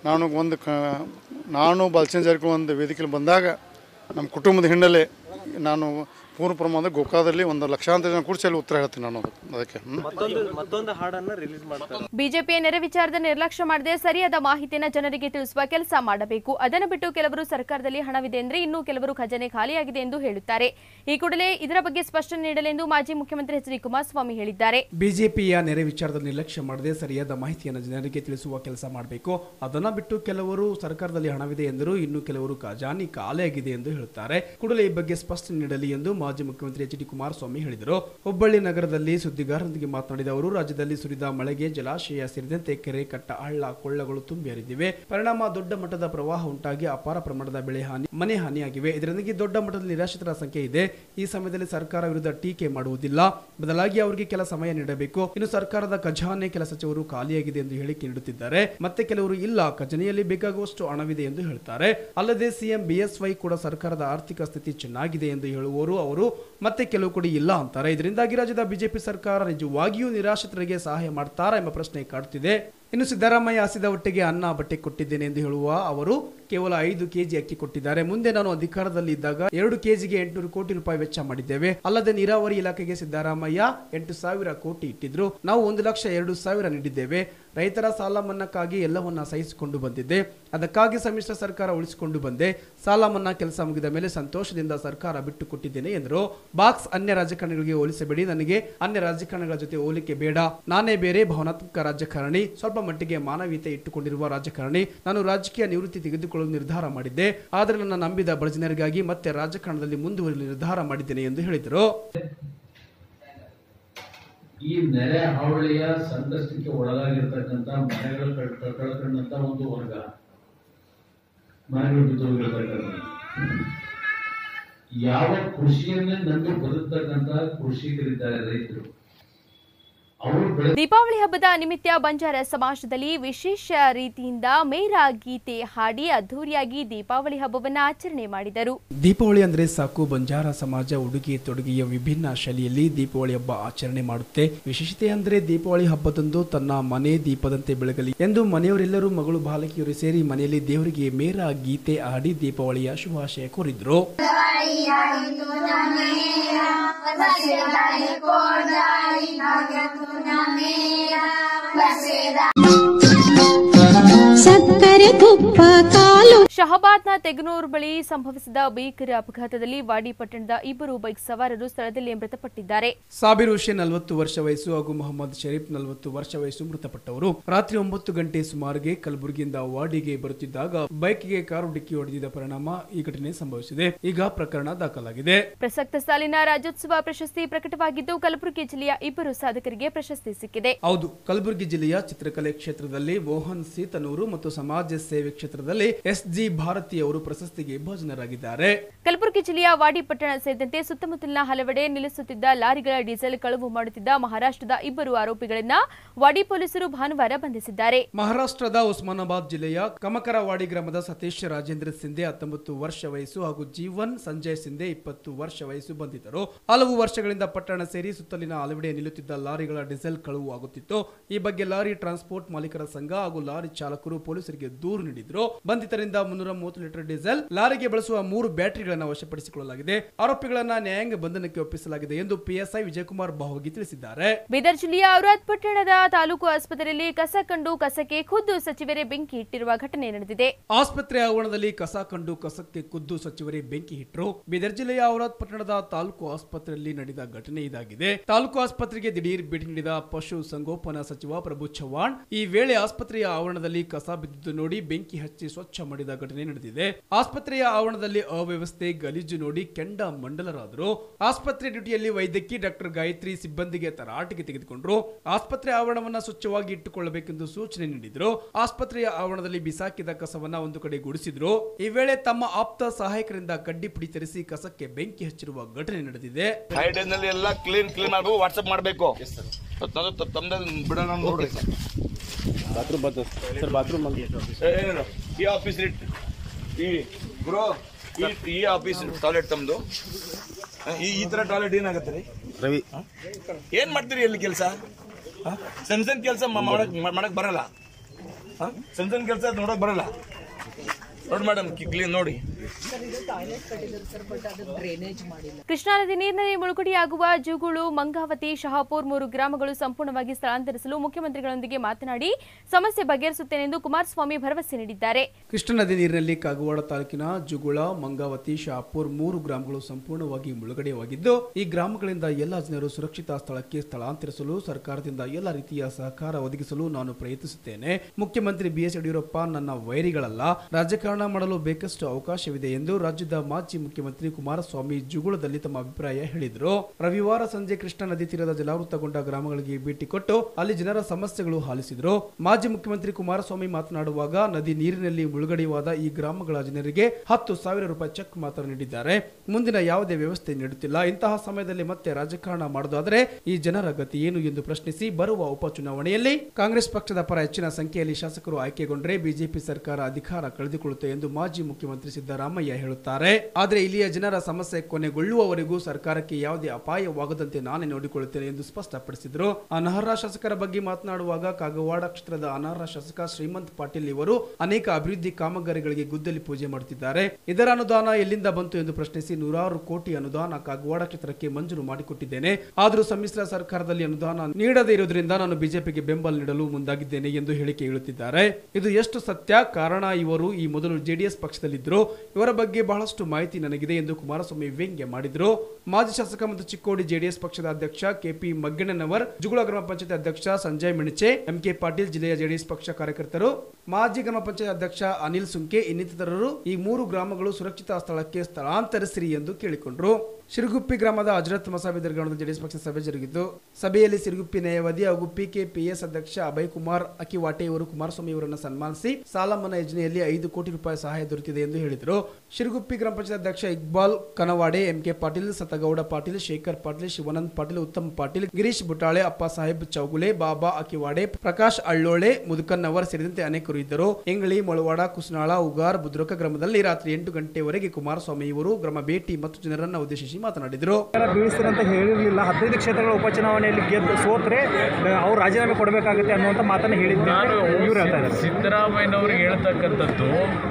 ನಾನು ಬಾಲಚಂದ್ರ ಜಾರಕಿಹೊಳಿ ಒಂದು ವೇದಿಕೆಯಲ್ಲಿ ಬಂದಾಗ ನಮ್ಮ ಕುಟುಂಬದ ಹಿನ್ನೆಲೆ ನಾನು ಪೂರ್ಣ ಪ್ರಮಾಣದ ಗೋಕಾದಲ್ಲಿ 1 ಲಕ್ಷಾಂತರ ಜನ ಕೂಡಿಸಿ ಅಲ್ಲಿ ಉತ್ತರ ಹೇಳ್ತೀನಿ. ನಾನು ಅದಕ್ಕೆ ಮತ್ತೊಂದು ಹಾಡನ್ನು ರಿಲೀಸ್ ಮಾಡ್ತಾರೆ. ಬಿಜೆಪಿಯ ನೆರೆ ವಿಚಾರದ ನಿರ್ಲಕ್ಷ್ಯ ಮಾಡದೆ ಸರಿಯಾದ ಮಾಹಿತಿಯನ್ನು ಜನರಿಗೆ ತಿಳಿಸುವ ಕೆಲಸ ಮಾಡಬೇಕು. ಅದನ್ನು ಬಿಟ್ಟು ಕೆಲವರು ಸರ್ಕಾರದಲ್ಲಿ ಹಣವಿದೆ ಎಂದ್ರೆ ಇನ್ನೂ ಕೆಲವರು ಖಜಾನೆ ಖಾಲಿಯಾಗಿದೆ ಎಂದು ಹೇಳುತ್ತಾರೆ. ಈ ಕೂಡಲೇ ಇದರ ಬಗ್ಗೆ ಸ್ಪಷ್ಟನೆ ನೀಡಲೆಂದು ಮಾಜಿ ಮುಖ್ಯಮಂತ್ರಿ ಎಚ್ ಡಿ ಕುಮಾರಸ್ವಾಮಿ ಹೇಳಿದ್ದಾರೆ. ಬಿಜೆಪಿಯ ನೆರೆ ವಿಚಾರದಲ್ಲಿ ನಿರ್ಲಕ್ಷ್ಯ ಮಾಡದೆ ಸರಿಯಾದ ಮಾಹಿತಿಯನ್ನು ಜನರಿಗೆ ತಿಳಿಸುವ ಕೆಲಸ ಮಾಡಬೇಕು. ಅದನ್ನು ಬಿಟ್ಟು ಕೆಲವರು ಸರ್ಕಾರದಲ್ಲಿ ಹಣವಿದೆ ಎಂದರೂ ಇನ್ನು ಕೆಲವರು ಖಜಾನೆ ಖಾಲಿಯಾಗಿದೆ ಎಂದು ಹೇಳುತ್ತಾರೆ. ಕೂಡಲೇ ಈ ಬಗ್ಗೆ ಸ್ಪಷ್ಟನೆ ನೀಡಲಿ ಎಂದು ಮಾಜಿ ಮುಖ್ಯಮಂತ್ರಿ ಎಚ್ ಡಿ ಕುಮಾರಸ್ವಾಮಿ ಹೇಳಿದರು. ಹುಬ್ಬಳ್ಳಿ ನಗರದಲ್ಲಿ ಸುದ್ದಿಗಾರರೊಂದಿಗೆ ಮಾತನಾಡಿದ ಅವರು, ರಾಜ್ಯದಲ್ಲಿ ಸುರಿದ ಮಳೆಗೆ ಜಲಾಶಯ ಸೇರಿದಂತೆ ಕೆರೆ, ಕಟ್ಟ, ಹಳ್ಳ, ಕೊಳ್ಳಗಳು ತುಂಬಿ ಹರಿದಿವೆ. ಪರಿಣಾಮ ದೊಡ್ಡ ಮಟ್ಟದ ಪ್ರವಾಹ ಉಂಟಾಗಿ ಅಪಾರ ಪ್ರಮಾಣದ ಬೆಳೆ ಹಾನಿ, ಮನೆ ಹಾನಿಯಾಗಿವೆ. ಇದರೊಂದಿಗೆ ದೊಡ್ಡ ಮಟ್ಟದ ನಿರಾಶ್ರಿತರ ಸಂಖ್ಯೆ ಇದೆ. ಈ ಸಮಯದಲ್ಲಿ ಸರ್ಕಾರ ವಿರುದ್ಧ ಟೀಕೆ ಮಾಡುವುದಿಲ್ಲ, ಬದಲಾಗಿ ಅವರಿಗೆ ಕೆಲ ಸಮಯ ನೀಡಬೇಕು. ಇನ್ನು ಸರ್ಕಾರದ ಖಜಾನೆ ಕೆಲ ಸಚಿವರು ಖಾಲಿಯಾಗಿದೆ ಎಂದು ಹೇಳಿಕೆ ನೀಡುತ್ತಿದ್ದಾರೆ. ಮತ್ತೆ ಕೆಲವರು ಇಲ್ಲ, ಖಜಾನೆಯಲ್ಲಿ ಬೇಕಾಗುವಷ್ಟು ಹಣವಿದೆ ಎಂದು ಹೇಳ್ತಾರೆ. ಅಲ್ಲದೆ ಸಿಎಂ ಬಿಎಸ್ವೈ ಕೂಡ ಸರ್ಕಾರದ ಆರ್ಥಿಕ ಸ್ಥಿತಿ ಚೆನ್ನಾಗಿದೆ ಎಂದು ಹೇಳುವವರು ಅವರು ಮತ್ತೆ ಕೆಲವು ಕಡೆ ಇಲ್ಲ ಅಂತಾರೆ. ಇದರಿಂದಾಗಿ ರಾಜ್ಯದ ಬಿಜೆಪಿ ಸರ್ಕಾರ ನಿಜವಾಗಿಯೂ ನಿರಾಶ್ರಿತರಿಗೆ ಸಹಾಯ ಮಾಡ್ತಾರಾ ಎಂಬ ಪ್ರಶ್ನೆ ಕಾಡುತ್ತಿದೆ. ಇನ್ನು ಸಿದ್ದರಾಮಯ್ಯ ಹಸಿದ ಹೊಟ್ಟೆಗೆ ಅನ್ನ ಬಟ್ಟೆ ಕೊಟ್ಟಿದ್ದೇನೆ ಎಂದು ಹೇಳುವ ಅವರು ಕೇವಲ 5 ಕೆಜಿ ಅಕ್ಕಿ ಕೊಟ್ಟಿದ್ದಾರೆ. ಮುಂದೆ ನಾನು ಅಧಿಕಾರದಲ್ಲಿ ಇದ್ದಾಗ 2 ಕೆಜಿಗೆ 800 ಕೋಟಿ ರೂಪಾಯಿ ವೆಚ್ಚ ಮಾಡಿದ್ದೇವೆ. ಅಲ್ಲದೆ ನೀರಾವರಿ ಇಲಾಖೆಗೆ ಸಿದ್ದರಾಮಯ್ಯ 8,000 ಕೋಟಿ ಇಟ್ಟಿದ್ರು. ನಾವು 1,02,000 ನೀಡಿದ್ದೇವೆ. ರೈತರ ಸಾಲ ಮನ್ನಾಕ್ಕಾಗಿ ಎಲ್ಲವನ್ನ ಸಹಿಸಿಕೊಂಡು ಬಂದಿದ್ದೆ. ಅದಕ್ಕಾಗಿ ಸಮ್ಮಿಶ್ರ ಸರ್ಕಾರ ಉಳಿಸಿಕೊಂಡು ಬಂದೆ. ಸಾಲ ಮನ್ನಾ ಕೆಲಸ ಮುಗಿದ ಮೇಲೆ ಸಂತೋಷದಿಂದ ಸರ್ಕಾರ ಬಿಟ್ಟು ಕೊಟ್ಟಿದ್ದೇನೆ ಎಂದರು. ಬಾಕ್ಸ್ ಅನ್ಯ ರಾಜಕಾರಣಿಗಳಿಗೆ ಹೋಲಿಸಬೇಡಿ, ನನಗೆ ಅನ್ಯ ರಾಜಕಾರಣಿಗಳ ಜೊತೆ ಹೋಲಿಕೆ ಬೇಡ. ನಾನೇ ಬೇರೆ ಭಾವನಾತ್ಮಕ ರಾಜಕಾರಣಿ, ಸ್ವಲ್ಪ ಮಟ್ಟಿಗೆ ಮಾನವೀಯತೆ ಇಟ್ಟುಕೊಂಡಿರುವ ರಾಜಕಾರಣಿ. ನಾನು ರಾಜಕೀಯ ನಿವೃತ್ತಿ ತೆಗೆದುಕೊಳ್ಳಲು ನಿರ್ಧಾರ ಮಾಡಿದ್ದೆ. ಆದರೆ ನನ್ನ ನಂಬಿದ ಬಡಜನರಿಗಾಗಿ ಮತ್ತೆ ರಾಜಕಾರಣದಲ್ಲಿ ಮುಂದುವರಿಯಲು ನಿರ್ಧಾರ ಮಾಡಿದ್ದೇನೆ ಎಂದು ಹೇಳಿದರು. ಈ ನೆರೆ ಹಾವಳಿಯ ಸಂಕಷ್ಟಕ್ಕೆ ಒಳಗಾಗಿರ್ತಕ್ಕಂಥ ಮನೆಗಳು ಕಳ್ಕೊಂಡಂತ ಒಂದು ವರ್ಗ, ಮನೆಗಳು ಬಿದ್ದೋಗಿರ್ತಕ್ಕಂಥ, ಯಾವ ಕೃಷಿಯನ್ನೇ ನಂಬಿ ಬದುಕ್ತಕ್ಕಂಥ ಕೃಷಿಕರಿದ್ದಾರೆ ರೈತರು. ದೀಪಾವಳಿ ಹಬ್ಬದ ನಿಮಿತ್ತ ಬಂಜಾರ ಸಮಾಜದಲ್ಲಿ ವಿಶೇಷ ರೀತಿಯಿಂದ ಮೇರಾ ಗೀತೆ ಹಾಡಿ ಅದ್ದೂರಿಯಾಗಿ ದೀಪಾವಳಿ ಹಬ್ಬವನ್ನು ಆಚರಣೆ ಮಾಡಿದರು. ದೀಪಾವಳಿ ಅಂದ್ರೆ ಸಾಕು, ಬಂಜಾರ ಸಮಾಜ ಉಡುಗೆ ತೊಡುಗೆಯ ವಿಭಿನ್ನ ಶೈಲಿಯಲ್ಲಿ ದೀಪಾವಳಿ ಹಬ್ಬ ಆಚರಣೆ ಮಾಡುತ್ತೆ. ವಿಶೇಷತೆ ಅಂದ್ರೆ ದೀಪಾವಳಿ ಹಬ್ಬದಂದು ತನ್ನ ಮನೆ ದೀಪದಂತೆ ಬೆಳಗಲಿ ಎಂದು ಮನೆಯವರೆಲ್ಲರೂ ಮಗಳು ಬಾಲಕಿಯರು ಸೇರಿ ಮನೆಯಲ್ಲಿ ದೇವರಿಗೆ ಮೇರಾ ಗೀತೆ ಹಾಡಿ ದೀಪಾವಳಿಯ ಶುಭಾಶಯ ಕೋರಿದ್ರು. ಸಕ್ಕರೆ ತುಪ್ಪ ಕಾಲು. ಶಹಬಾದ್ನ ತೆಗನೂರು ಬಳಿ ಸಂಭವಿಸಿದ ಭೀಕರ ಅಪಘಾತದಲ್ಲಿ ವಾಡಿ ಪಟ್ಟಣದ 2 ಬೈಕ್ ಸವಾರರು ಸ್ಥಳದಲ್ಲಿ ಮೃತಪಟ್ಟಿದ್ದಾರೆ. ಸಾಬಿರ್ ಹುಸೇನ್ 40 ವರ್ಷ ವಯಸ್ಸು ಹಾಗೂ ಮೊಹಮ್ಮದ್ ಶರೀಫ್ 40 ವರ್ಷ ವಯಸ್ಸು ಮೃತಪಟ್ಟವರು. ರಾತ್ರಿ 9 ಗಂಟೆ ಸುಮಾರಿಗೆ ಕಲಬುರಗಿಯಿಂದ ವಾಡಿಗೆ ಬರುತ್ತಿದ್ದಾಗ ಬೈಕ್ಗೆ ಕಾರು ಡಿಕ್ಕಿ ಹೊಡೆದಿದ್ದ ಪರಿಣಾಮ ಈ ಘಟನೆ ಸಂಭವಿಸಿದೆ. ಈಗ ಪ್ರಕರಣ ದಾಖಲಾಗಿದೆ. ಪ್ರಸಕ್ತ ಸಾಲಿನ ರಾಜ್ಯೋತ್ಸವ ಪ್ರಶಸ್ತಿ ಪ್ರಕಟವಾಗಿದ್ದು ಕಲಬುರಗಿ ಜಿಲ್ಲೆಯ 2 ಸಾಧಕರಿಗೆ ಪ್ರಶಸ್ತಿ ಸಿಕ್ಕಿದೆ. ಹೌದು, ಕಲಬುರಗಿ ಜಿಲ್ಲೆಯ ಚಿತ್ರಕಲೆ ಕ್ಷೇತ್ರದಲ್ಲಿ ಮೋಹನ್ ಸೀತನೂರು ಮತ್ತು ಸಮಾಜ ಸೇವೆ ಕ್ಷೇತ್ರದಲ್ಲಿ SG ಭಾರತಿ ಅವರು ಪ್ರಶಸ್ತಿಗೆ ಭಾಜನರಾಗಿದ್ದಾರೆ. ಕಲಬುರಗಿ ಜಿಲ್ಲೆಯ ವಾಡಿ ಪಟ್ಟಣ ಸೇರಿದಂತೆ ಸುತ್ತಮುತ್ತಲಿನ ಹಲವೆಡೆ ನಿಲ್ಲಿಸುತ್ತಿದ್ದ ಲಾರಿಗಳ ಡೀಸೆಲ್ ಕಳವು ಮಾಡುತ್ತಿದ್ದ ಮಹಾರಾಷ್ಟ್ರದ 2 ಆರೋಪಿಗಳನ್ನ ವಾಡಿ ಪೊಲೀಸರು ಭಾನುವಾರ ಬಂಧಿಸಿದ್ದಾರೆ. ಮಹಾರಾಷ್ಟ್ರದ ಉಸ್ಮಾನಾಬಾದ್ ಜಿಲ್ಲೆಯ ಕಮಕರವಾಡಿ ಗ್ರಾಮದ ಸತೀಶ್ ರಾಜೇಂದ್ರ ಸಿಂಧೆ 19 ವರ್ಷ ವಯಸ್ಸು ಹಾಗೂ ಜೀವನ್ ಸಂಜಯ್ ಸಿಂಧೆ 20 ವರ್ಷ ವಯಸ್ಸು ಬಂಧಿತರು. ಹಲವು ವರ್ಷಗಳಿಂದ ಪಟ್ಟಣ ಸೇರಿ ಸುತ್ತಲಿನ ಹಲವೆಡೆ ನಿಲ್ಲುತ್ತಿದ್ದ ಲಾರಿಗಳ ಡೀಸೆಲ್ ಕಳವು ಆಗುತ್ತಿತ್ತು. ಈ ಬಗ್ಗೆ ಲಾರಿ ಟ್ರಾನ್ಸ್ಪೋರ್ಟ್ ಮಾಲೀಕರ ಸಂಘ ಹಾಗೂ ಲಾರಿ ಚಾಲಕರು ಪೊಲೀಸರಿಗೆ ದೂರು ನೀಡಿದ್ರು. ಬಂಧಿತರಿಂದ 300 230 ಲೀಟರ್ ಡೀಸೆಲ್, ಲಾರಿಗೆ ಬಳಸುವ 3 ಬ್ಯಾಟರಿಗಳನ್ನು ವಶಪಡಿಸಿಕೊಳ್ಳಲಾಗಿದೆ. ಆರೋಪಿಗಳನ್ನ ನ್ಯಾಯಾಂಗ ಬಂಧನಕ್ಕೆ ಒಪ್ಪಿಸಲಾಗಿದೆ ಎಂದು ಪಿಎಸ್ಐ ವಿಜಯಕುಮಾರ್ ಬಾಹುಗಿ ತಿಳಿಸಿದ್ದಾರೆ. ಬೀದರ್ ಜಿಲ್ಲೆಯ ಔರಾದ್ ಪಟ್ಟಣದ ತಾಲೂಕು ಆಸ್ಪತ್ರೆಯಲ್ಲಿ ಕಸ ಕಂಡು ಕಸಕ್ಕೆ ಖುದ್ದು ಸಚಿವರೇ ಬೆಂಕಿ ಇಟ್ಟಿರುವ ಘಟನೆ ನಡೆದಿದೆ. ಆಸ್ಪತ್ರೆ ಆವರಣದಲ್ಲಿ ಕಸ ಕಂಡು ಕಸಕ್ಕೆ ಖುದ್ದು ಸಚಿವರೇ ಬೆಂಕಿ ಇಟ್ಟರು. ಬೀದರ್ ಜಿಲ್ಲೆಯ ಔರಾದ್ ಪಟ್ಟಣದ ತಾಲೂಕು ಆಸ್ಪತ್ರೆಯಲ್ಲಿ ನಡೆದ ಘಟನೆ ಇದಾಗಿದೆ. ತಾಲೂಕು ಆಸ್ಪತ್ರೆಗೆ ದಿಢೀರ್ ಭೇಟಿ ನೀಡಿದ ಪಶು ಸಂಗೋಪನಾ ಸಚಿವ ಪ್ರಭು ಚವ್ಹಾಣ್ ಈ ವೇಳೆ ಆಸ್ಪತ್ರೆಯ ಆವರಣದಲ್ಲಿ ಕಸ ಬಿದ್ದಿದ್ದು ನೋಡಿ ಬೆಂಕಿ ಹಚ್ಚಿ ಸ್ವಚ್ಛ ಮಾಡಿದ ಘಟನೆ ನಡೆದಿದೆ. ಆಸ್ಪತ್ರೆಯ ಆವರಣದಲ್ಲಿ ಅವ್ಯವಸ್ಥೆ ಗಲೀಜು ನೋಡಿ ಕೆಂಡ ಮಂಡಲರಾದರು. ಆಸ್ಪತ್ರೆ ಡ್ಯೂಟಿಯಲ್ಲಿ ವೈದ್ಯಕೀಯ ಡಾಕ್ಟರ್ ಗಾಯತ್ರಿ ಸಿಬ್ಬಂದಿಗೆ ತರಾಟೆಗೆ ತೆಗೆದುಕೊಂಡರು. ಆಸ್ಪತ್ರೆ ಆವರಣವನ್ನ ಸ್ವಚ್ಛವಾಗಿ ಇಟ್ಟುಕೊಳ್ಳಬೇಕೆಂದು ಸೂಚನೆ ನೀಡಿದ್ರು. ಆಸ್ಪತ್ರೆಯ ಆವರಣದಲ್ಲಿ ಬಿಸಾಕಿದ ಕಸವನ್ನ ಒಂದು ಕಡೆ ಗುಡಿಸಿದ್ರು. ಈ ವೇಳೆ ತಮ್ಮ ಆಪ್ತ ಸಹಾಯಕರಿಂದ ಕಡ್ಡಿ ಪುಡಿ ತರಿಸಿ ಕಸಕ್ಕೆ ಬೆಂಕಿ ಹಚ್ಚಿರುವ ಘಟನೆ ನಡೆದಿದೆ. ಎಲ್ಲ ಕ್ಲೀನ್ ಮಾಡಬೇಕು, ವಾಟ್ಸ್ಆಪ್ ಮಾಡಬೇಕು. ಬಿಡೋಣ ನೋಡ್ರಿ ಬಾತ್ರೂಮ್ ಈ ಆಫೀಸ್ ಈ ಆಫೀಸ್ ಟಾಯ್ಲೆಟ್ ತಮ್ದು. ಈ ತರ ಟಾಯ್ಲೆಟ್ ಏನಾಗತ್ತೆ ರೀ ರವಿ? ಏನ್ ಮಾಡ್ತೀರಿ ಎಲ್ಲಿ ಕೆಲಸ? ಸಣ್ಣ ಕೆಲಸ ಮಾಡಕ್ ಬರಲ್ಲ. ಸಣ್ಣ ಕೆಲಸ ನೋಡಕ್ ಬರಲ್ಲ. ನೋಡಿ ಮೇಡಮ್, ಕ್ಲೀನ್ ನೋಡಿ. ಕೃಷ್ಣಾ ನದಿ ನೀರಿನಲ್ಲಿ ಮುಳುಗಡೆಯಾಗುವ ಜುಗುಳು, ಮಂಗಾವತಿ, ಶಹಾಪುರ್ 3 ಗ್ರಾಮಗಳು ಸಂಪೂರ್ಣವಾಗಿ ಸ್ಥಳಾಂತರಿಸಲು ಮುಖ್ಯಮಂತ್ರಿಗಳೊಂದಿಗೆ ಮಾತನಾಡಿ ಸಮಸ್ಯೆ ಬಗೆಹರಿಸುತ್ತೇನೆ ಎಂದು ಕುಮಾರಸ್ವಾಮಿ ಭರವಸೆ ನೀಡಿದ್ದಾರೆ. ಕೃಷ್ಣಾ ನದಿ ನೀರಿನಲ್ಲಿ ಕಾಗವಾಡ ತಾಲೂಕಿನ ಜುಗುಳ, ಮಂಗಾವತಿ, ಶಹಾಪುರ್ 3 ಗ್ರಾಮಗಳು ಸಂಪೂರ್ಣವಾಗಿ ಮುಳುಗಡೆಯಾಗಿದ್ದು ಈ ಗ್ರಾಮಗಳಿಂದ ಎಲ್ಲ ಜನರು ಸುರಕ್ಷಿತ ಸ್ಥಳಕ್ಕೆ ಸ್ಥಳಾಂತರಿಸಲು ಸರ್ಕಾರದಿಂದ ಎಲ್ಲ ರೀತಿಯ ಸಹಕಾರ ಒದಗಿಸಲು ನಾನು ಪ್ರಯತ್ನಿಸುತ್ತೇನೆ. ಮುಖ್ಯಮಂತ್ರಿ ಬಿಎಸ್ ಯಡಿಯೂರಪ್ಪ ನನ್ನ ವೈರಿಗಳಲ್ಲ, ರಾಜಕಾರಣ ಮಾಡಲು ಬೇಕಷ್ಟು ಅವಕಾಶವಿದೆ ಎಂದು ರಾಜ್ಯದ ಮಾಜಿ ಮುಖ್ಯಮಂತ್ರಿ ಕುಮಾರಸ್ವಾಮಿ ಜುಗುಳದಲ್ಲಿ ತಮ್ಮ ಅಭಿಪ್ರಾಯ ಹೇಳಿದರು. ರವಿವಾರ ಸಂಜೆ ಕೃಷ್ಣಾ ನದಿ ತೀರದ ಜಲಾವೃತಗೊಂಡ ಗ್ರಾಮಗಳಿಗೆ ಭೇಟಿ ಕೊಟ್ಟು ಅಲ್ಲಿ ಜನರ ಸಮಸ್ಯೆಗಳು ಆಲಿಸಿದರು. ಮಾಜಿ ಮುಖ್ಯಮಂತ್ರಿ ಕುಮಾರಸ್ವಾಮಿ ಮಾತನಾಡುವಾಗ ನದಿ ನೀರಿನಲ್ಲಿ ಮುಳುಗಡೆಯಾದ ಈ ಗ್ರಾಮಗಳ ಜನರಿಗೆ 10,000 ರೂಪಾಯಿ ಚೆಕ್ ಮಾತ್ರ ನೀಡಿದ್ದಾರೆ. ಮುಂದಿನ ಯಾವುದೇ ವ್ಯವಸ್ಥೆ ನೀಡುತ್ತಿಲ್ಲ. ಇಂತಹ ಸಮಯದಲ್ಲಿ ಮತ್ತೆ ರಾಜಕಾರಣ ಮಾಡುವುದಾದರೆ ಈ ಜನರ ಗತಿ ಏನು ಎಂದು ಪ್ರಶ್ನಿಸಿ ಬರುವ ಉಪಚುನಾವಣೆಯಲ್ಲಿ ಕಾಂಗ್ರೆಸ್ ಪಕ್ಷದ ಪರ ಹೆಚ್ಚಿನ ಸಂಖ್ಯೆಯಲ್ಲಿ ಶಾಸಕರು ಆಯ್ಕೆಗೊಂಡರೆ ಬಿಜೆಪಿ ಸರ್ಕಾರ ಅಧಿಕಾರ ಕಳೆದುಕೊಳ್ಳುತ್ತೆ ಎಂದು ಮಾಜಿ ಮುಖ್ಯಮಂತ್ರಿ ಸಿದ್ದರಾಮಯ್ಯ ಹೇಳುತ್ತಾರೆ. ಆದರೆ ಇಲ್ಲಿಯ ಜನರ ಸಮಸ್ಯೆ ಕೊನೆಗೊಳ್ಳುವವರೆಗೂ ಸರ್ಕಾರಕ್ಕೆ ಯಾವುದೇ ಅಪಾಯವಾಗದಂತೆ ನಾನೇ ನೋಡಿಕೊಳ್ಳುತ್ತೇನೆ ಎಂದು ಸ್ಪಷ್ಟಪಡಿಸಿದರು. ಅನರ್ಹ ಶಾಸಕರ ಬಗ್ಗೆ ಮಾತನಾಡುವಾಗ ಕಾಗವಾಡ ಕ್ಷೇತ್ರದ ಅನರ್ಹ ಶಾಸಕ ಶ್ರೀಮಂತ್ ಪಾಟೀಲ್ ಇವರು ಅನೇಕ ಅಭಿವೃದ್ಧಿ ಕಾಮಗಾರಿಗಳಿಗೆ ಗುದ್ದಲಿ ಪೂಜೆ ಮಾಡುತ್ತಿದ್ದಾರೆ. ಇದರ ಅನುದಾನ ಎಲ್ಲಿಂದ ಬಂತು ಎಂದು ಪ್ರಶ್ನಿಸಿ 100 ಕೋಟಿ ಅನುದಾನ ಕಾಗವಾಡ ಕ್ಷೇತ್ರಕ್ಕೆ ಮಂಜೂರು ಮಾಡಿಕೊಟ್ಟಿದ್ದೇನೆ. ಆದರೂ ಸಮ್ಮಿಶ್ರ ಸರ್ಕಾರದಲ್ಲಿ ಅನುದಾನ ನೀಡದೇ ಇರುವುದರಿಂದ ನಾನು ಬಿಜೆಪಿಗೆ ಬೆಂಬಲ ನೀಡಲು ಮುಂದಾಗಿದ್ದೇನೆ ಎಂದು ಹೇಳಿಕೆ ಹೇಳುತ್ತಿದ್ದಾರೆ. ಇದು ಎಷ್ಟು ಸತ್ಯ? ಕಾರಣ ಇವರು ಈ ಮೊದಲು ಜೆಡಿಎಸ್ ಪಕ್ಷದಲ್ಲಿದ್ದರು. ಇವರ ಬಗ್ಗೆ ಬಹಳಷ್ಟು ಮಾಹಿತಿ ನನಗಿದೆ ಎಂದು ಕುಮಾರಸ್ವಾಮಿ ವ್ಯಂಗ್ಯ ಮಾಡಿದರು. ಮಾಜಿ ಶಾಸಕ ಮತ್ತು ಚಿಕ್ಕೋಡಿ ಜೆಡಿಎಸ್ ಪಕ್ಷದ ಅಧ್ಯಕ್ಷ ಕೆಪಿ ಮಗ್ಗಣ್ಣನವರ್, ಜುಗುಳ ಗ್ರಾಮ ಪಂಚಾಯತ್ ಅಧ್ಯಕ್ಷ ಸಂಜಯ್ ಮಿಣಚೆ, ಎಂಕೆ ಪಾಟೀಲ್, ಜಿಲ್ಲೆಯ ಜೆಡಿಎಸ್ ಪಕ್ಷ ಕಾರ್ಯಕರ್ತರು, ಮಾಜಿ ಗ್ರಾಮ ಪಂಚಾಯತ್ ಅಧ್ಯಕ್ಷ ಅನಿಲ್ ಸುಂಕೆ ಇನ್ನಿತರರು ಈ 3 ಗ್ರಾಮಗಳು ಸುರಕ್ಷಿತ ಸ್ಥಳಕ್ಕೆ ಸ್ಥಳಾಂತರಿಸಿರಿ ಎಂದು ಕೇಳಿಕೊಂಡರು. ಸಿರುಗುಪ್ಪಿ ಗ್ರಾಮದ ಹಜರತ್ ಮಸಾಬಿದರ್ ಗ್ರಾಮದ ಜೆಡಿಎಸ್ ಪಕ್ಷ ಸಭೆ ಜರುಗಿದ್ದು ಸಭೆಯಲ್ಲಿ ಸಿರುಗುಪ್ಪಿ ನ್ಯಾಯವಾದಿ ಹಾಗೂ ಪಿಕೆಪಿಎಸ್ ಅಧ್ಯಕ್ಷ ಅಭಯ್ ಕುಮಾರ್ ಅಕಿವಾಟೆ ಇವರು ಕುಮಾರಸ್ವಾಮಿ ಅವರನ್ನು ಸನ್ಮಾನಿಸಿ ಸಾಲ ಮನ್ನಾ ಯೋಜನೆಯಲ್ಲಿ 5 ಕೋಟಿ ರೂಪಾಯಿ ಸಹಾಯ ದೊರೆತಿದೆ ಎಂದು ಹೇಳಿದರು. ಸಿರುಗುಪ್ಪಿ ಗ್ರಾಮ ಪಂಚಾಯತ್ ಅಧ್ಯಕ್ಷ ಇಕ್ಬಾಲ್ ಕನವಾಡೆ, ಎಂಕೆ ಪಾಟೀಲ್, ಸತಗೌಡ ಪಾಟೀಲ್, ಶೇಖರ್ ಪಾಟೀಲ್, ಶಿವಾನಂದ್ ಪಾಟೀಲ್, ಉತ್ತಮ್ ಪಾಟೀಲ್, ಗಿರೀಶ್ ಬುಟಾಳೆ, ಅಪ್ಪ ಸಾಹೇಬ್ ಚೌಗುಲೆ, ಬಾಬಾ ಅಕಿವಾಡೆ, ಪ್ರಕಾಶ್ ಅಳ್ಳೋಳೆ, ಮುದುಕನ್ನವರ್ ಸೇರಿದಂತೆ ಅನೇಕರು ಇದ್ದರು. ಎಂಗಳಿ, ಮೊಳವಾಡ, ಕುಸ್ನಾಳ, ಉಗಾರ್, ಬುದ್ರಕ ಗ್ರಾಮದಲ್ಲಿ ರಾತ್ರಿ 8 ಗಂಟೆವರೆಗೆ ಕುಮಾರಸ್ವಾಮಿ ಇವರು ಗ್ರಾಮ ಭೇಟಿ ಮತ್ತು ಜನರನ್ನು ಉದ್ದೇಶಿಸಿ ಮಾತನಾಡಿದರು. ಬೀಳಿಸ್ತಾರಂತ ಹೇಳಿರಲಿಲ್ಲ. 15 ಕ್ಷೇತ್ರಗಳ ಉಪಚುನಾವಣೆಯಲ್ಲಿ ಸೋತ್ರೆ ಅವ್ರು ರಾಜೀನಾಮೆ ಕೊಡಬೇಕಾಗುತ್ತೆ ಅನ್ನುವಂಥ ಮಾತನ್ನು ಹೇಳಿದ್ದಾರೆ. ಇವ್ರು ಹೇಳ್ತಾರೆ ಸಿದ್ದರಾಮಯ್ಯನವ್ರಿಗೆ ಹೇಳ್ತಕ್ಕಂಥದ್ದು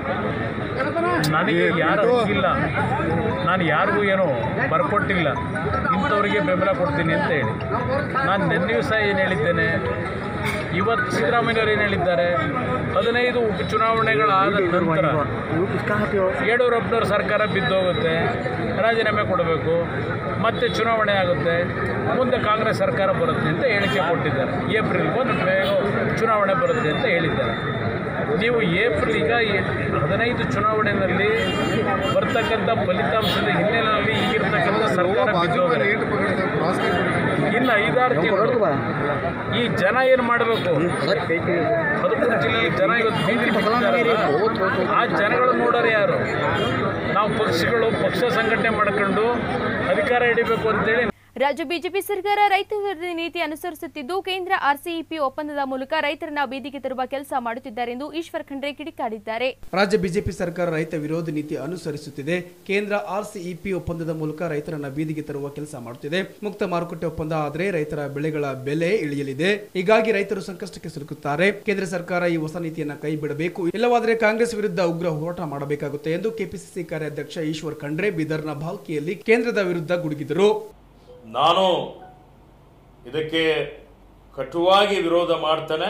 ನನಗೆ ಯಾರು ಇಲ್ಲ, ನಾನು ಯಾರಿಗೂ ಏನೋ ಬರ್ಕೊಟ್ಟಿಲ್ಲ, ಇಂಥವರಿಗೆ ಬೆಂಬಲ ಕೊಡ್ತೀನಿ ಅಂತ ಹೇಳಿ ನಾನು ನಿನ್ನೆಯೂ ಸಹ ಏನು ಹೇಳಿದ್ದೇನೆ. ಇವತ್ತು ಸಿದ್ದರಾಮಯ್ಯನವರು ಏನು ಹೇಳಿದ್ದಾರೆ, 15 ಉಪಚುನಾವಣೆಗಳಾದ ನಂತರ ಯಡಿಯೂರಪ್ಪನವ್ರ ಸರ್ಕಾರ ಬಿದ್ದೋಗುತ್ತೆ, ರಾಜೀನಾಮೆ ಕೊಡಬೇಕು, ಮತ್ತೆ ಚುನಾವಣೆ ಆಗುತ್ತೆ, ಮುಂದೆ ಕಾಂಗ್ರೆಸ್ ಸರ್ಕಾರ ಬರುತ್ತೆ ಅಂತ ಹೇಳಿಕೆ ಕೊಟ್ಟಿದ್ದಾರೆ. ಏಪ್ರಿಲ್ 1 ಚುನಾವಣೆ ಬರುತ್ತೆ ಅಂತ ಹೇಳಿದ್ದಾರೆ. ನೀವು ಏಪ್ರಿಲ್ ಈಗ 15 ಚುನಾವಣೆಯಲ್ಲಿ ಬರ್ತಕ್ಕಂಥ ಫಲಿತಾಂಶದ ಹಿನ್ನೆಲೆಯಲ್ಲಿ ಈಗಿರ್ತಕ್ಕಂಥ ಸರ್ಕಾರ ಬಿದ್ದೋಗಿದೆ. ಇನ್ನು 5-6 ತಿಂಗಳು ಈ ಜನ ಏನು ಮಾಡಬೇಕು? 13 ಜಿಲ್ಲೆಯಲ್ಲಿ ಜನ ಇವತ್ತು ಬೀದಿಗೆ ಆ ಜನಗಳು ನೋಡೋರು ಯಾರು? ನಾವು ಪಕ್ಷಗಳು ಪಕ್ಷ ಸಂಘಟನೆ ಮಾಡ್ಕೊಂಡು ಅಧಿಕಾರ ಹಿಡಿಬೇಕು ಅಂತೇಳಿ ರಾಜ್ಯ ಬಿಜೆಪಿ ಸರ್ಕಾರ ರೈತ ವಿರೋಧಿ ನೀತಿ ಅನುಸರಿಸುತ್ತಿದ್ದು ಕೇಂದ್ರ ಆರ್ಸಿಇಪಿ ಒಪ್ಪಂದದ ಮೂಲಕ ರೈತರನ್ನ ಬೀದಿಗೆ ತರುವ ಕೆಲಸ ಮಾಡುತ್ತಿದ್ದಾರೆ ಎಂದು ಈಶ್ವರ್ ಖಂಡ್ರೆ ಕಿಡಿಕಾರಿದ್ದಾರೆ. ರಾಜ್ಯ ಬಿಜೆಪಿ ಸರ್ಕಾರ ರೈತ ವಿರೋಧಿ ನೀತಿ ಅನುಸರಿಸುತ್ತಿದೆ. ಕೇಂದ್ರ ಆರ್ಸಿಇಪಿ ಒಪ್ಪಂದದ ಮೂಲಕ ರೈತರನ್ನ ಬೀದಿಗೆ ತರುವ ಕೆಲಸ ಮಾಡುತ್ತಿದೆ. ಮುಕ್ತ ಮಾರುಕಟ್ಟೆ ಒಪ್ಪಂದ ಆದರೆ ರೈತರ ಬೆಳೆಗಳ ಬೆಲೆ ಇಳಿಯಲಿದೆ. ಹೀಗಾಗಿ ರೈತರು ಸಂಕಷ್ಟಕ್ಕೆ ಸಿಲುಕುತ್ತಾರೆ. ಕೇಂದ್ರ ಸರ್ಕಾರ ಈ ಹೊಸ ನೀತಿಯನ್ನ ಕೈ ಬಿಡಬೇಕು, ಇಲ್ಲವಾದರೆ ಕಾಂಗ್ರೆಸ್ ವಿರುದ್ಧ ಉಗ್ರ ಹೋರಾಟ ಮಾಡಬೇಕಾಗುತ್ತೆ ಎಂದು ಕೆಪಿಸಿಸಿ ಕಾರ್ಯಾಧ್ಯಕ್ಷ ಈಶ್ವರ್ ಖಂಡ್ರೆ ಬೀದರ್ನ ಭಾಲ್ಕಿಯಲ್ಲಿ ಕೇಂದ್ರದ ವಿರುದ್ಧ ಗುಡುಗಿದರು. ನಾನು ಇದಕ್ಕೆ ಕಟುವಾಗಿ ವಿರೋಧ ಮಾಡ್ತೇನೆ.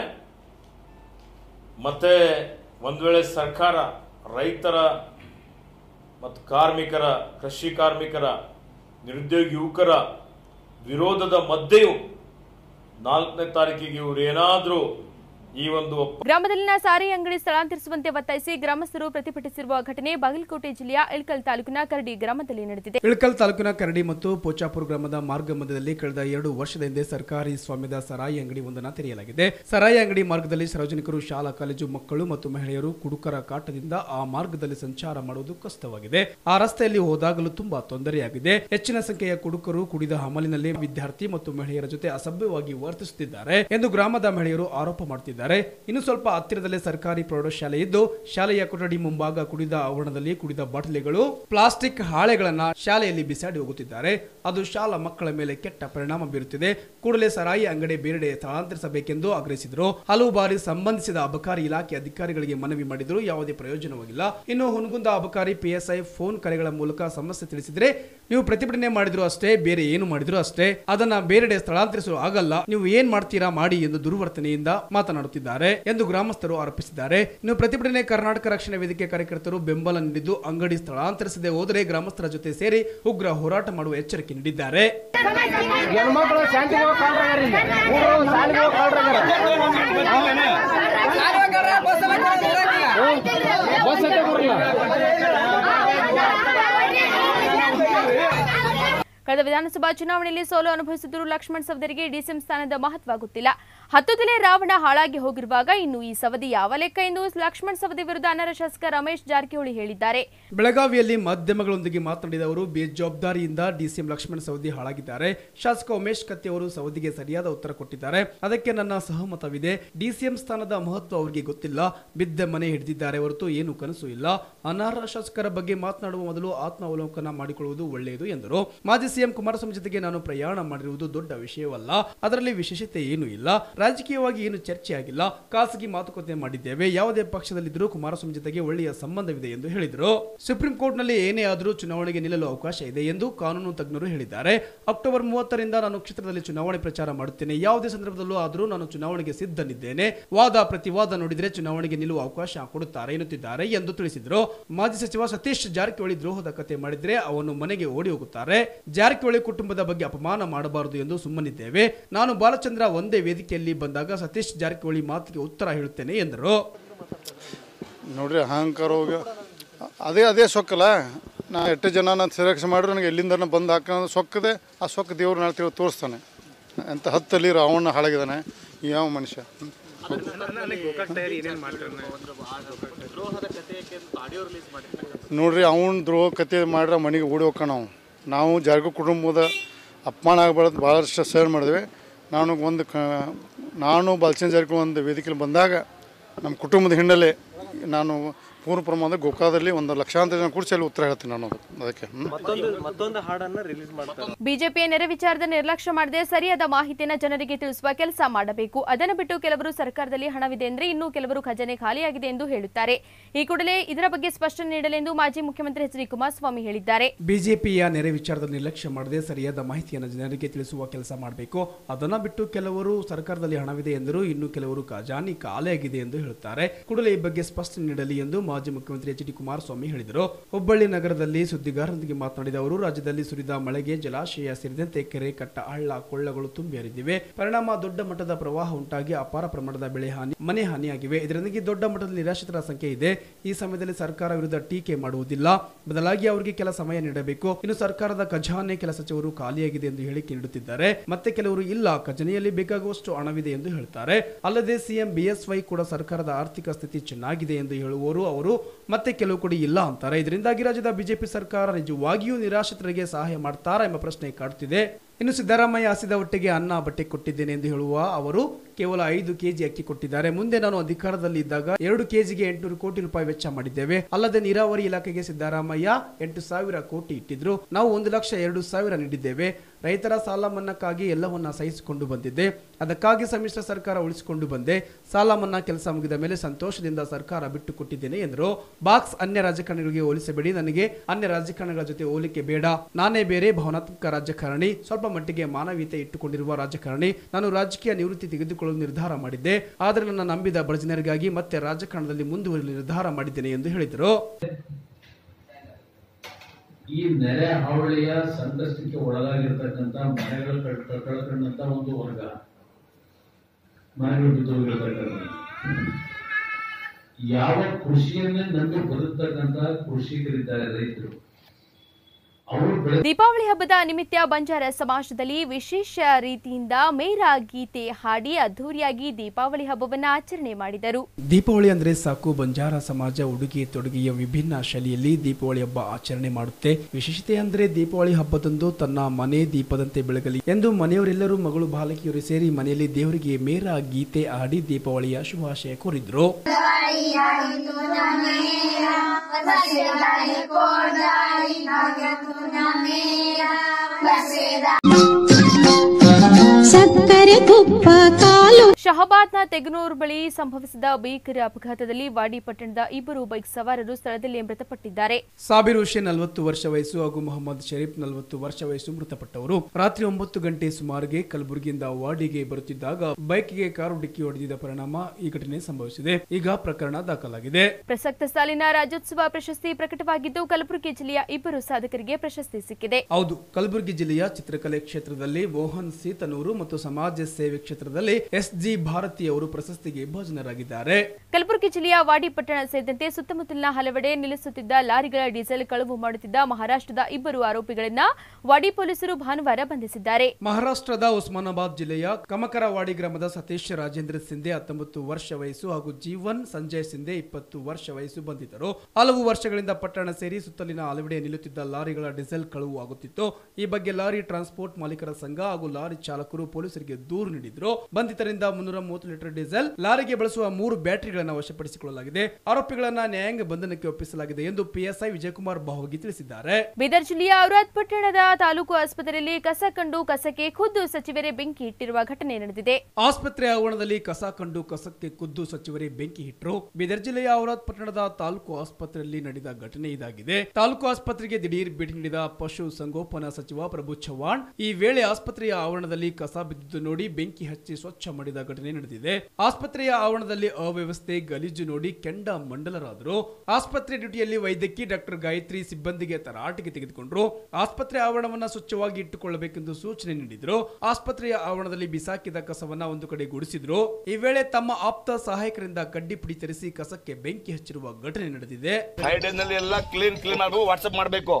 ಮತ್ತೆ ಒಂದು ವೇಳೆ ಸರ್ಕಾರ ರೈತರ ಮತ್ತು ಕಾರ್ಮಿಕರ, ಕೃಷಿ ಕಾರ್ಮಿಕರ, ನಿರುದ್ಯೋಗಿ ಯುವಕರ ವಿರೋಧದ ಮಧ್ಯೆಯೂ 4ನೇ ತಾರೀಕಿಗೆ ಇವರೇನಾದರೂ ಈ ಒಂದು ಗ್ರಾಮದಲ್ಲಿನ ಸಾರಿ ಅಂಗಡಿ ಸ್ಥಳಾಂತರಿಸುವಂತೆ ಒತ್ತಾಯಿಸಿ ಗ್ರಾಮಸ್ಥರು ಪ್ರತಿಭಟಿಸಿರುವ ಘಟನೆ ಬಾಗಲಕೋಟೆ ಜಿಲ್ಲೆಯ ಇಳಕಲ್ ತಾಲೂಕಿನ ಕರಡಿ ಗ್ರಾಮದಲ್ಲಿ ನಡೆದಿದೆ. ಇಳಕಲ್ ತಾಲೂಕಿನ ಕರಡಿ ಮತ್ತು ಪೋಚಾಪುರ ಗ್ರಾಮದ ಮಾರ್ಗ ಮಧ್ಯದಲ್ಲಿ ಕಳೆದ 2 ವರ್ಷದ ಹಿಂದೆ ಸರ್ಕಾರಿ ಸ್ವಾಮ್ಯದ ಸರಾಯಿ ಅಂಗಡಿ ಒಂದನ್ನು ತೆರೆಯಲಾಗಿದೆ. ಸರಾಯಿ ಅಂಗಡಿ ಮಾರ್ಗದಲ್ಲಿ ಸಾರ್ವಜನಿಕರು, ಶಾಲಾ ಕಾಲೇಜು ಮಕ್ಕಳು ಮತ್ತು ಮಹಿಳೆಯರು ಕುಡುಕರ ಕಾಟದಿಂದ ಆ ಮಾರ್ಗದಲ್ಲಿ ಸಂಚಾರ ಮಾಡುವುದು ಕಷ್ಟವಾಗಿದೆ. ಆ ರಸ್ತೆಯಲ್ಲಿ ಹೋದಾಗಲೂ ತುಂಬಾ ತೊಂದರೆಯಾಗಿದೆ. ಹೆಚ್ಚಿನ ಸಂಖ್ಯೆಯ ಕುಡುಕರು ಕುಡಿದ ಅಮಲಿನಲ್ಲಿ ವಿದ್ಯಾರ್ಥಿ ಮತ್ತು ಮಹಿಳೆಯರ ಜೊತೆ ಅಸಭ್ಯವಾಗಿ ವರ್ತಿಸುತ್ತಿದ್ದಾರೆ ಎಂದು ಗ್ರಾಮದ ಮಹಿಳೆಯರು ಆರೋಪ ಮಾಡುತ್ತಿದ್ದಾರೆ. ಇನ್ನು ಸ್ವಲ್ಪ ಹತ್ತಿರದಲ್ಲೇ ಸರ್ಕಾರಿ ಪ್ರೌಢಶಾಲೆ ಇದ್ದು ಶಾಲೆಯ ಕೊಠಡಿ ಮುಂಭಾಗ ಕುಡಿದ ಆವರಣದಲ್ಲಿ ಕುಡಿದ ಬಾಟಲಿಗಳು, ಪ್ಲಾಸ್ಟಿಕ್ ಹಾಳೆಗಳನ್ನ ಶಾಲೆಯಲ್ಲಿ ಬಿಸಾಡಿ ಹೋಗುತ್ತಿದ್ದಾರೆ. ಅದು ಶಾಲಾ ಮಕ್ಕಳ ಮೇಲೆ ಕೆಟ್ಟ ಪರಿಣಾಮ ಬೀರುತ್ತಿದೆ. ಕೂಡಲೇ ಸರಾಯಿ ಅಂಗಡಿ ಬೇರೆಡೆ ಸ್ಥಳಾಂತರಿಸಬೇಕೆಂದು ಆಗ್ರಹಿಸಿದರು. ಹಲವು ಬಾರಿ ಸಂಬಂಧಿಸಿದ ಅಬಕಾರಿ ಇಲಾಖೆ ಅಧಿಕಾರಿಗಳಿಗೆ ಮನವಿ ಮಾಡಿದರೂ ಯಾವುದೇ ಪ್ರಯೋಜನವಾಗಿಲ್ಲ. ಇನ್ನು ಹುನಗುಂದ ಅಬಕಾರಿ ಪಿಎಸ್ಐ ಫೋನ್ ಕರೆಗಳ ಮೂಲಕ ಸಮಸ್ಯೆ ತಿಳಿಸಿದ್ರೆ, ನೀವು ಪ್ರತಿಭಟನೆ ಮಾಡಿದ್ರು ಅಷ್ಟೇ, ಬೇರೆ ಏನು ಮಾಡಿದ್ರು ಅಷ್ಟೇ, ಅದನ್ನ ಬೇರೆಡೆ ಸ್ಥಳಾಂತರಿಸಲು ಆಗಲ್ಲ, ನೀವು ಏನ್ ಮಾಡ್ತೀರಾ ಮಾಡಿ ಎಂದು ದುರ್ವರ್ತನೆಯಿಂದ ಮಾತನಾಡುತ್ತಿದ್ದಾರೆ ಎಂದು ಗ್ರಾಮಸ್ಥರು ಆರೋಪಿಸಿದ್ದಾರೆ. ಇನ್ನು ಪ್ರತಿಭಟನೆ ಕರ್ನಾಟಕ ರಕ್ಷಣಾ ವೇದಿಕೆ ಕಾರ್ಯಕರ್ತರು ಬೆಂಬಲ ನೀಡಿದ್ದು ಅಂಗಡಿ ಸ್ಥಳಾಂತರಿಸದೆ ಹೋದರೆ ಗ್ರಾಮಸ್ಥರ ಜೊತೆ ಸೇರಿ ಉಗ್ರ ಹೋರಾಟ ಮಾಡುವ ಎಚ್ಚರಿಕೆ ನೀಡಿದ್ದಾರೆ. ಕಳೆದ ವಿಧಾನಸಭಾ ಚುನಾವಣೆಯಲ್ಲಿ ಸೋಲು ಅನುಭವಿಸಿದರೂ ಲಕ್ಷ್ಮಣ್ ಸವದಿಗೆ ಡಿಸಿಎಂ ಸ್ಥಾನದ ಮಹತ್ವ ಗೊತ್ತಿಲ್ಲ. 10 ತಲೆ ರಾವಣ ಹಾಳಾಗಿ ಹೋಗಿರುವಾಗ ಇನ್ನು ಈ ಸವದಿ ಯಾವ ಲೆಕ್ಕ ಎಂದು ಲಕ್ಷ್ಮಣ್ ಸವದಿ ವಿರುದ್ಧ ಅನರ್ಹ ಶಾಸಕ ರಮೇಶ್ ಜಾರಕಿಹೊಳಿ ಹೇಳಿದ್ದಾರೆ. ಬೆಳಗಾವಿಯಲ್ಲಿ ಮಾಧ್ಯಮಗಳೊಂದಿಗೆ ಮಾತನಾಡಿದ ಅವರು, ಬೇಜವಾಬ್ದಾರಿಯಿಂದ ಡಿಸಿಎಂ ಲಕ್ಷ್ಮಣ್ ಸವದಿ ಹಾಳಾಗಿದ್ದಾರೆ. ಶಾಸಕ ಉಮೇಶ್ ಕತ್ತಿ ಅವರು ಸವದಿಗೆ ಸರಿಯಾದ ಉತ್ತರ ಕೊಟ್ಟಿದ್ದಾರೆ. ಅದಕ್ಕೆ ನನ್ನ ಸಹಮತವಿದೆ. ಡಿಸಿಎಂ ಸ್ಥಾನದ ಮಹತ್ವ ಅವರಿಗೆ ಗೊತ್ತಿಲ್ಲ. ಬಿದ್ದ ಮನೆ ಹಿಡಿದಿದ್ದಾರೆ ಹೊರತು ಏನು ಕನಸು ಇಲ್ಲ. ಅನರ್ಹ ಶಾಸಕರ ಬಗ್ಗೆ ಮಾತನಾಡುವ ಮೊದಲು ಆತ್ಮಾವಲೋಕನ ಮಾಡಿಕೊಳ್ಳುವುದು ಒಳ್ಳೆಯದು ಎಂದರು. ಮಾಜಿ ಸಿಎಂ ಕುಮಾರಸ್ವಾಮಿ ಜೊತೆಗೆ ನಾನು ಪ್ರಯಾಣ ಮಾಡಿರುವುದು ದೊಡ್ಡ ವಿಷಯವಲ್ಲ. ಅದರಲ್ಲಿ ವಿಶೇಷತೆ ಏನೂ ಇಲ್ಲ. ರಾಜಕೀಯವಾಗಿ ಏನು ಚರ್ಚೆ ಆಗಿಲ್ಲ. ಖಾಸಗಿ ಮಾತುಕತೆ ಮಾಡಿದ್ದೇವೆ. ಯಾವುದೇ ಪಕ್ಷದಲ್ಲಿದ್ದರೂ ಕುಮಾರಸ್ವಾಮಿ ಜೊತೆಗೆ ಒಳ್ಳೆಯ ಸಂಬಂಧವಿದೆ ಎಂದು ಹೇಳಿದರು. ಸುಪ್ರೀಂ ಕೋರ್ಟ್ನಲ್ಲಿ ಏನೇ ಆದರೂ ಚುನಾವಣೆಗೆ ನಿಲ್ಲಲು ಅವಕಾಶ ಇದೆ ಎಂದು ಕಾನೂನು ತಜ್ಞರು ಹೇಳಿದ್ದಾರೆ. ಅಕ್ಟೋಬರ್ 30ರಿಂದ ನಾನು ಕ್ಷೇತ್ರದಲ್ಲಿ ಚುನಾವಣೆ ಪ್ರಚಾರ ಮಾಡುತ್ತೇನೆ. ಯಾವುದೇ ಸಂದರ್ಭದಲ್ಲೂ ಆದರೂ ನಾನು ಚುನಾವಣೆಗೆ ಸಿದ್ಧನಿದ್ದೇನೆ. ವಾದ ಪ್ರತಿವಾದ ನೋಡಿದರೆ ಚುನಾವಣೆಗೆ ನಿಲ್ಲುವ ಅವಕಾಶ ಕೊಡುತ್ತಾರೆ ಎನ್ನುತ್ತಿದ್ದಾರೆ ಎಂದು ತಿಳಿಸಿದರು. ಮಾಜಿ ಸಚಿವ ಸತೀಶ್ ಜಾರಕಿಹೊಳಿ ದ್ರೋಹದ ಕತೆ ಮಾಡಿದ್ರೆ ಅವನು ಮನೆಗೆ ಓಡಿ ಹೋಗುತ್ತಾರೆ. ಜಾರಕಿಹೊಳಿ ಕುಟುಂಬದ ಬಗ್ಗೆ ಅಪಮಾನ ಮಾಡಬಾರದು ಎಂದು ಸುಮ್ಮನಿದ್ದೇವೆ. ನಾನು ಬಾಲಚಂದ್ರ ಒಂದೇ ವೇದಿಕೆಯಲ್ಲಿ ಬಂದಾಗ ಸತೀಶ್ ಜಾರಕಿಹೊಳಿ ಮಾತಿಗೆ ಉತ್ತರ ಹೇಳುತ್ತೇನೆ ಎಂದರು. ನೋಡ್ರಿ, ಅಹಂಕಾರ ಹೋಗಿ ಅದೇ ಸೊಕ್ಕಲ್ಲ. ನಾ 8 ಜನ ಸೆಲೆಕ್ಷನ್ ಮಾಡಿದ್ರೆ ನನಗೆ ಎಲ್ಲಿಂದ ಬಂದು ಹಾಕೋದು ಸೊಕ್ಕದೆ. ಆ ಸೊಕ್ಕ ದೇವ್ರು ನಾಳೆ ತೋರಿಸ್ತಾನೆ. ಅಂತ 10 ರಾವಣ ಹಾಳಾಗಿದ್ದಾನೆ ಯಾವ ಮನುಷ್ಯ. ನೋಡ್ರಿ, ಅವನ ದ್ರೋಹ ಕತೆ ಮಾಡ್ರೆ ಮನೆಗೆ ಓಡಿ ಹೋಗೋಣ. ನಾವು ಜಾರಕಿಹೊಳಿ ಕುಟುಂಬದ ಅಪಮಾನ ಆಗಬಾರ್ದು ಭಾಳಷ್ಟು ಸೇರ್ ಮಾಡಿದ್ವಿ. ನಾನು ಬಾಲಚಂದ್ರ ಜಾರಕಿಹೊಳಿ ಒಂದು ವೇದಿಕೆಯಲ್ಲಿ ಬಂದಾಗ ನಮ್ಮ ಕುಟುಂಬದ ಹಿನ್ನೆಲೆ ನಾನು ಪೂರ್ಣ ಪ್ರಮಾಣದ ಗೋಕಾದಲ್ಲಿ 1 ಲಕ್ಷಾಂತರ ಜನ ಕೂಡಿಸಿ ಅಲ್ಲಿ ಉತ್ತರ ಹೇಳ್ತೀನಿ ನಾನು. ಅದಕ್ಕೆ ಮತ್ತೊಂದು ಹಾಡನ್ನು ರಿಲೀಸ್ ಮಾಡ್ತಾರೆ. ಬಿಜೆಪಿಯ ನೆರೆ ವಿಚಾರದ ನಿರ್ಲಕ್ಷ್ಯ ಮಾಡದೆ ಸರಿಯಾದ ಮಾಹಿತಿಯನ್ನು ಜನರಿಗೆ ತಿಳಿಸುವ ಕೆಲಸ ಮಾಡಬೇಕು. ಅದನ್ನು ಬಿಟ್ಟು ಕೆಲವರು ಸರ್ಕಾರದಲ್ಲಿ ಹಣವಿದೆ ಎಂದರೆ ಇನ್ನೂ ಕೆಲವರು ಖಜಾನೆ ಖಾಲಿಯಾಗಿದೆ ಎಂದು ಹೇಳುತ್ತಾರೆ. ಈ ಕೂಡಲೇ ಇದರ ಬಗ್ಗೆ ಸ್ಪಷ್ಟನೆ ನೀಡಲೆಂದು ಮಾಜಿ ಮುಖ್ಯಮಂತ್ರಿ ಎಚ್ ಡಿ ಕುಮಾರಸ್ವಾಮಿ ಹೇಳಿದ್ದಾರೆ. ಬಿಜೆಪಿಯ ನೆರೆ ವಿಚಾರದಲ್ಲಿ ನಿರ್ಲಕ್ಷ್ಯ ಮಾಡದೆ ಸರಿಯಾದ ಮಾಹಿತಿಯನ್ನು ಜನರಿಗೆ ತಿಳಿಸುವ ಕೆಲಸ ಮಾಡಬೇಕು. ಅದನ್ನು ಬಿಟ್ಟು ಕೆಲವರು ಸರ್ಕಾರದಲ್ಲಿ ಹಣವಿದೆ ಎಂದರೂ ಇನ್ನು ಕೆಲವರು ಖಜಾನೆ ಖಾಲಿಯಾಗಿದೆ ಎಂದು ಹೇಳುತ್ತಾರೆ. ಕೂಡಲೇ ಈ ಬಗ್ಗೆ ಸ್ಪಷ್ಟನೆ ನೀಡಲಿ ಎಂದು ಮಾಜಿ ಮುಖ್ಯಮಂತ್ರಿ ಎಚ್ ಡಿ ಕುಮಾರಸ್ವಾಮಿ ಹೇಳಿದರು. ಹುಬ್ಬಳ್ಳಿ ನಗರದಲ್ಲಿ ಸುದ್ದಿಗಾರರೊಂದಿಗೆ ಮಾತನಾಡಿದ ಅವರು, ರಾಜ್ಯದಲ್ಲಿ ಸುರಿದ ಮಳೆಗೆ ಜಲಾಶಯ ಸೇರಿದಂತೆ ಕೆರೆ, ಕಟ್ಟ, ಹಳ್ಳ, ಕೊಳ್ಳಗಳು ತುಂಬಿ ಹರಿದಿವೆ. ಪರಿಣಾಮ ದೊಡ್ಡ ಮಟ್ಟದ ಪ್ರವಾಹ ಉಂಟಾಗಿ ಅಪಾರ ಪ್ರಮಾಣದ ಬೆಳೆ ಹಾನಿ, ಮನೆ ಹಾನಿಯಾಗಿವೆ. ಇದರೊಂದಿಗೆ ದೊಡ್ಡ ಮಟ್ಟದ ನಿರಾಶ್ರಿತರ ಸಂಖ್ಯೆ ಇದೆ. ಈ ಸಮಯದಲ್ಲಿ ಸರ್ಕಾರ ವಿರುದ್ಧ ಟೀಕೆ ಮಾಡುವುದಿಲ್ಲ, ಬದಲಾಗಿ ಅವರಿಗೆ ಕೆಲ ಸಮಯ ನೀಡಬೇಕು. ಇನ್ನು ಸರ್ಕಾರದ ಖಜಾನೆ ಕೆಲ ಸಚಿವರು ಖಾಲಿಯಾಗಿದೆ ಎಂದು ಹೇಳಿಕೆ ನೀಡುತ್ತಿದ್ದಾರೆ. ಮತ್ತೆ ಕೆಲವರು ಇಲ್ಲ, ಖಜಾನೆಯಲ್ಲಿ ಬೇಕಾಗುವಷ್ಟು ಹಣವಿದೆ ಎಂದು ಹೇಳ್ತಾರೆ. ಅಲ್ಲದೆ ಸಿಎಂ ಬಿಎಸ್ವೈ ಕೂಡ ಸರ್ಕಾರದ ಆರ್ಥಿಕ ಸ್ಥಿತಿ ಚೆನ್ನಾಗಿದೆ ಎಂದು ಹೇಳುವವರು ಅವರು ಮತ್ತೆ ಕೆಲವು ಕೊಡಿ ಇಲ್ಲ ಅಂತಾರೆ. ಇದರಿಂದಾಗಿ ರಾಜ್ಯದ ಬಿಜೆಪಿ ಸರ್ಕಾರ ನಿಜವಾಗಿಯೂ ನಿರಾಶ್ರಿತರಿಗೆ ಸಹಾಯ ಮಾಡ್ತಾರಾ ಎಂಬ ಪ್ರಶ್ನೆ ಕಾಡುತ್ತಿದೆ. ಇನ್ನು ಸಿದ್ದರಾಮಯ್ಯ ಹಸಿದ ಹೊಟ್ಟೆಗೆ ಅನ್ನ ಬಟ್ಟೆ ಕೊಟ್ಟಿದ್ದೇನೆ ಎಂದು ಹೇಳುವ ಅವರು ಕೇವಲ 5 ಕೆಜಿ ಅಕ್ಕಿ ಕೊಟ್ಟಿದ್ದಾರೆ. ಮುಂದೆ ನಾನು ಅಧಿಕಾರದಲ್ಲಿ ಇದ್ದಾಗ 2 ಕೆಜಿಗೆ 800 ಕೋಟಿ ರೂಪಾಯಿ ವೆಚ್ಚ ಮಾಡಿದ್ದೇವೆ. ಅಲ್ಲದೆ ನೀರಾವರಿ ಇಲಾಖೆಗೆ ಸಿದ್ದರಾಮಯ್ಯ 8,000 ಕೋಟಿ ಇಟ್ಟಿದ್ರು. ನಾವು 1,02,000 ನೀಡಿದ್ದೇವೆ. ರೈತರ ಸಾಲ ಮನ್ನಾಕ್ಕಾಗಿ ಎಲ್ಲವನ್ನ ಸಹಿಸಿಕೊಂಡು ಬಂದಿದ್ದೆ. ಅದಕ್ಕಾಗಿ ಸಮ್ಮಿಶ್ರ ಸರ್ಕಾರ ಉಳಿಸಿಕೊಂಡು ಬಂದೆ. ಸಾಲ ಮನ್ನಾ ಕೆಲಸ ಮುಗಿದ ಮೇಲೆ ಸಂತೋಷದಿಂದ ಸರ್ಕಾರ ಬಿಟ್ಟು ಕೊಟ್ಟಿದ್ದೇನೆ ಎಂದರು. ಬಾಕ್ಸ್ ಅನ್ಯ ರಾಜಕಾರಣಿಗಳಿಗೆ ಹೋಲಿಸಬೇಡಿ. ನನಗೆ ಅನ್ಯ ರಾಜಕಾರಣಿಗಳ ಜೊತೆ ಹೋಲಿಕೆ ಬೇಡ. ನಾನೇ ಬೇರೆ ಭಾವನಾತ್ಮಕ ರಾಜಕಾರಣಿ, ಸ್ವಲ್ಪ ಮಟ್ಟಿಗೆ ಮಾನವೀಯತೆ ಇಟ್ಟುಕೊಂಡಿರುವ ರಾಜಕಾರಣಿ. ನಾನು ರಾಜಕೀಯ ನಿವೃತ್ತಿ ತೆಗೆದುಕೊಳ್ಳಲು ನಿರ್ಧಾರ ಮಾಡಿದ್ದೆ. ಆದರೆ ನನ್ನ ನಂಬಿದ ಬಡಜನರಿಗಾಗಿ ಮತ್ತೆ ರಾಜಕಾರಣದಲ್ಲಿ ಮುಂದುವರಿಯಲು ನಿರ್ಧಾರ ಮಾಡಿದ್ದೇನೆ ಎಂದು ಹೇಳಿದರು. ಈ ನೆರೆ ಹಾವಳಿಯ ಸಂಕಷ್ಟಕ್ಕೆ ಒಳಗಾಗಿರ್ತಕ್ಕಂಥ ಮನೆಗಳು ಕಳ್ಕೊಂಡಂತ ಒಂದು ವರ್ಗ, ಮನೆಗಳು ಬಿದ್ದೋಗಿರ್ತಕ್ಕಂಥ, ಯಾವ ಕೃಷಿಯನ್ನೇ ನಂಬಿ ಬದುಕ್ತಕ್ಕಂಥ ಕೃಷಿಕರಿದ್ದಾರೆ ರೈತರು. ದೀಪಾವಳಿ ಹಬ್ಬದ ನಿಮಿತ್ತ ಬಂಜಾರ ಸಮಾಜದಲ್ಲಿ ವಿಶೇಷ ರೀತಿಯಿಂದ ಮೇರಾ ಗೀತೆ ಹಾಡಿ ಅದ್ದೂರಿಯಾಗಿ ದೀಪಾವಳಿ ಹಬ್ಬವನ್ನು ಆಚರಣೆ ಮಾಡಿದರು. ದೀಪಾವಳಿ ಅಂದ್ರೆ ಸಾಕು, ಬಂಜಾರ ಸಮಾಜ ಉಡುಗೆ ತೊಡುಗೆಯ ವಿಭಿನ್ನ ಶೈಲಿಯಲ್ಲಿ ದೀಪಾವಳಿ ಹಬ್ಬ ಆಚರಣೆ ಮಾಡುತ್ತೆ. ವಿಶೇಷತೆ ಅಂದ್ರೆ ದೀಪಾವಳಿ ಹಬ್ಬದಂದು ತನ್ನ ಮನೆ ದೀಪದಂತೆ ಬೆಳಗಲಿ ಎಂದು ಮನೆಯವರೆಲ್ಲರೂ ಮಗಳು ಬಾಲಕಿಯರು ಸೇರಿ ಮನೆಯಲ್ಲಿ ದೇವರಿಗೆ ಮೇರಾ ಗೀತೆ ಹಾಡಿ ದೀಪಾವಳಿಯ ಶುಭಾಶಯ ಕೋರಿದ್ರು. ಸಕ್ಕರೆ ತುಪ್ಪ ಕಾಲು. ಶಹಬಾದ್ನ ತೆಗನೂರು ಬಳಿ ಸಂಭವಿಸಿದ ಭೀಕರ ಅಪಘಾತದಲ್ಲಿ ವಾಡಿ ಪಟ್ಟಣದ 2 ಬೈಕ್ ಸವಾರರು ಸ್ಥಳದಲ್ಲಿ ಮೃತಪಟ್ಟಿದ್ದಾರೆ. ಸಾಬಿರ್ ಹುಸೇನ್ 40 ವರ್ಷ ವಯಸ್ಸು ಹಾಗೂ ಮೊಹಮ್ಮದ್ ಶರೀಫ್ 40 ವರ್ಷ ವಯಸ್ಸು ಮೃತಪಟ್ಟವರು. ರಾತ್ರಿ 9 ಗಂಟೆ ಸುಮಾರಿಗೆ ಕಲಬುರಗಿಯಿಂದ ವಾಡಿಗೆ ಬರುತ್ತಿದ್ದಾಗ ಬೈಕ್ಗೆ ಕಾರು ಡಿಕ್ಕಿ ಹೊಡೆದಿದ್ದ ಪರಿಣಾಮ ಈ ಘಟನೆ ಸಂಭವಿಸಿದೆ. ಈಗ ಪ್ರಕರಣ ದಾಖಲಾಗಿದೆ. ಪ್ರಸಕ್ತ ಸಾಲಿನ ರಾಜ್ಯೋತ್ಸವ ಪ್ರಶಸ್ತಿ ಪ್ರಕಟವಾಗಿದ್ದು ಕಲಬುರಗಿ ಜಿಲ್ಲೆಯ 2 ಸಾಧಕರಿಗೆ ಪ್ರಶಸ್ತಿ ಸಿಕ್ಕಿದೆ. ಹೌದು, ಕಲಬುರಗಿ ಜಿಲ್ಲೆಯ ಚಿತ್ರಕಲೆ ಕ್ಷೇತ್ರದಲ್ಲಿ ಮೋಹನ್ ಸಿ ತನೂರು ಮತ್ತು ಸಮಾಜ ಸೇವೆ ಕ್ಷೇತ್ರದಲ್ಲಿ SG ಭಾರತಿ ಅವರು ಪ್ರಶಸ್ತಿಗೆ ಭಾಜನರಾಗಿದ್ದಾರೆ. ಕಲಬುರಗಿ ಜಿಲ್ಲೆಯ ವಾಡಿ ಪಟ್ಟಣ ಸೇರಿದಂತೆ ಸುತ್ತಮುತ್ತಲಿನ ಹಲವೆಡೆ ನಿಲ್ಲಿಸುತ್ತಿದ್ದ ಲಾರಿಗಳ ಡೀಸೆಲ್ ಕಳವು ಮಾಡುತ್ತಿದ್ದ ಮಹಾರಾಷ್ಟ್ರದ 2 ಆರೋಪಿಗಳನ್ನ ವಾಡಿ ಪೊಲೀಸರು ಭಾನುವಾರ ಬಂಧಿಸಿದ್ದಾರೆ. ಮಹಾರಾಷ್ಟ್ರದ ಉಸ್ಮಾನಾಬಾದ್ ಜಿಲ್ಲೆಯ ಕಮಕರವಾಡಿ ಗ್ರಾಮದ ಸತೀಶ್ ರಾಜೇಂದ್ರ ಸಿಂಧೆ 19 ವರ್ಷ ವಯಸ್ಸು ಹಾಗೂ ಜೀವನ್ ಸಂಜಯ್ ಸಿಂಧೆ 20 ವರ್ಷ ವಯಸ್ಸು ಬಂಧಿತರು. ಹಲವು ವರ್ಷಗಳಿಂದ ಪಟ್ಟಣ ಸೇರಿ ಸುತ್ತಲಿನ ಹಲವೆಡೆ ನಿಲ್ಲುತ್ತಿದ್ದ ಲಾರಿಗಳ ಡೀಸೆಲ್ ಕಳವು ಆಗುತ್ತಿತ್ತು. ಈ ಬಗ್ಗೆ ಲಾರಿ ಟ್ರಾನ್ಸ್ಪೋರ್ಟ್ ಮಾಲೀಕರ ಸಂಘ ಹಾಗೂ ಲಾರಿ ಚಾಲಕರು ಪೊಲೀಸರಿಗೆ ದೂರು ನೀಡಿದ್ರು. ಬಂಧಿತರಿಂದ 330 ಲೀಟರ್ ಡೀಸೆಲ್, ಲಾರಿಗೆ ಬಳಸುವ 3 ಬ್ಯಾಟರಿಗಳನ್ನು ವಶಪಡಿಸಿಕೊಳ್ಳಲಾಗಿದೆ. ಆರೋಪಿಗಳನ್ನ ನ್ಯಾಯಾಂಗ ಬಂಧನಕ್ಕೆ ಒಪ್ಪಿಸಲಾಗಿದೆ ಎಂದು PSI ವಿಜಯಕುಮಾರ್ ಬಾಹುಗಿ ತಿಳಿಸಿದ್ದಾರೆ. ಬೀದರ್ ಜಿಲ್ಲೆಯ ಔರಾದ್ ಪಟ್ಟಣದ ತಾಲೂಕು ಆಸ್ಪತ್ರೆಯಲ್ಲಿ ಕಸ ಕಂಡು ಕಸಕ್ಕೆ ಖುದ್ದು ಸಚಿವರೇ ಬೆಂಕಿ ಇಟ್ಟಿರುವ ಘಟನೆ ನಡೆದಿದೆ. ಆಸ್ಪತ್ರೆ ಆವರಣದಲ್ಲಿ ಕಸ ಕಂಡು ಕಸಕ್ಕೆ ಖುದ್ದು ಸಚಿವರೇ ಬೆಂಕಿ ಇಟ್ಟರು. ಬೀದರ್ ಜಿಲ್ಲೆಯ ಔರಾದ್ ಪಟ್ಟಣದ ತಾಲೂಕು ಆಸ್ಪತ್ರೆಯಲ್ಲಿ ನಡೆದ ಘಟನೆ ಇದಾಗಿದೆ. ತಾಲೂಕು ಆಸ್ಪತ್ರೆಗೆ ದಿಢೀರ್ ಭೇಟಿ ನೀಡಿದ ಪಶು ಸಂಗೋಪನಾ ಸಚಿವ ಪ್ರಭು ಚವ್ಹಾಣ್ ಈ ವೇಳೆ ಆಸ್ಪತ್ರೆಯ ಆವರಣದಲ್ಲಿ ಕಸ ಬಿದ್ದುದು ನೋಡಿ ಬೆಂಕಿ ಹಚ್ಚಿ ಸ್ವಚ್ಛ ಮಾಡಿದ ಘಟನೆ ನಡೆದಿದೆ. ಆಸ್ಪತ್ರೆಯ ಆವರಣದಲ್ಲಿ ಅವ್ಯವಸ್ಥೆ ಗಲೀಜು ನೋಡಿ ಕೆಂಡ ಮಂಡಲರಾದರು. ಆಸ್ಪತ್ರೆ ಡ್ಯೂಟಿಯಲ್ಲಿ ವೈದ್ಯಕಿ ಡಾಕ್ಟರ್ ಗಾಯತ್ರಿ ಸಿಬ್ಬಂದಿಗೆ ತರಾಟೆಗೆ ತೆಗೆದುಕೊಂಡರು. ಆಸ್ಪತ್ರೆ ಆವರಣವನ್ನ ಸ್ವಚ್ಛವಾಗಿ ಇಟ್ಟುಕೊಳ್ಳಬೇಕೆಂದು ಸೂಚನೆ ನೀಡಿದ್ರು. ಆಸ್ಪತ್ರೆಯ ಆವರಣದಲ್ಲಿ ಬಿಸಾಕಿದ ಕಸವನ್ನ ಒಂದು ಕಡೆ ಗುಡಿಸಿದ್ರು. ಈ ವೇಳೆ ತಮ್ಮ ಆಪ್ತ ಸಹಾಯಕರಿಂದ ಕಡ್ಡಿ ಪುಡಿ ತರಿಸಿ ಕಸಕ್ಕೆ ಬೆಂಕಿ ಹಚ್ಚಿರುವ ಘಟನೆ ನಡೆದಿದೆ. ಎಲ್ಲ ಕ್ಲೀನ್ ಆಗಿ ವಾಟ್ಸ್ಆಪ್ ಮಾಡಬೇಕು.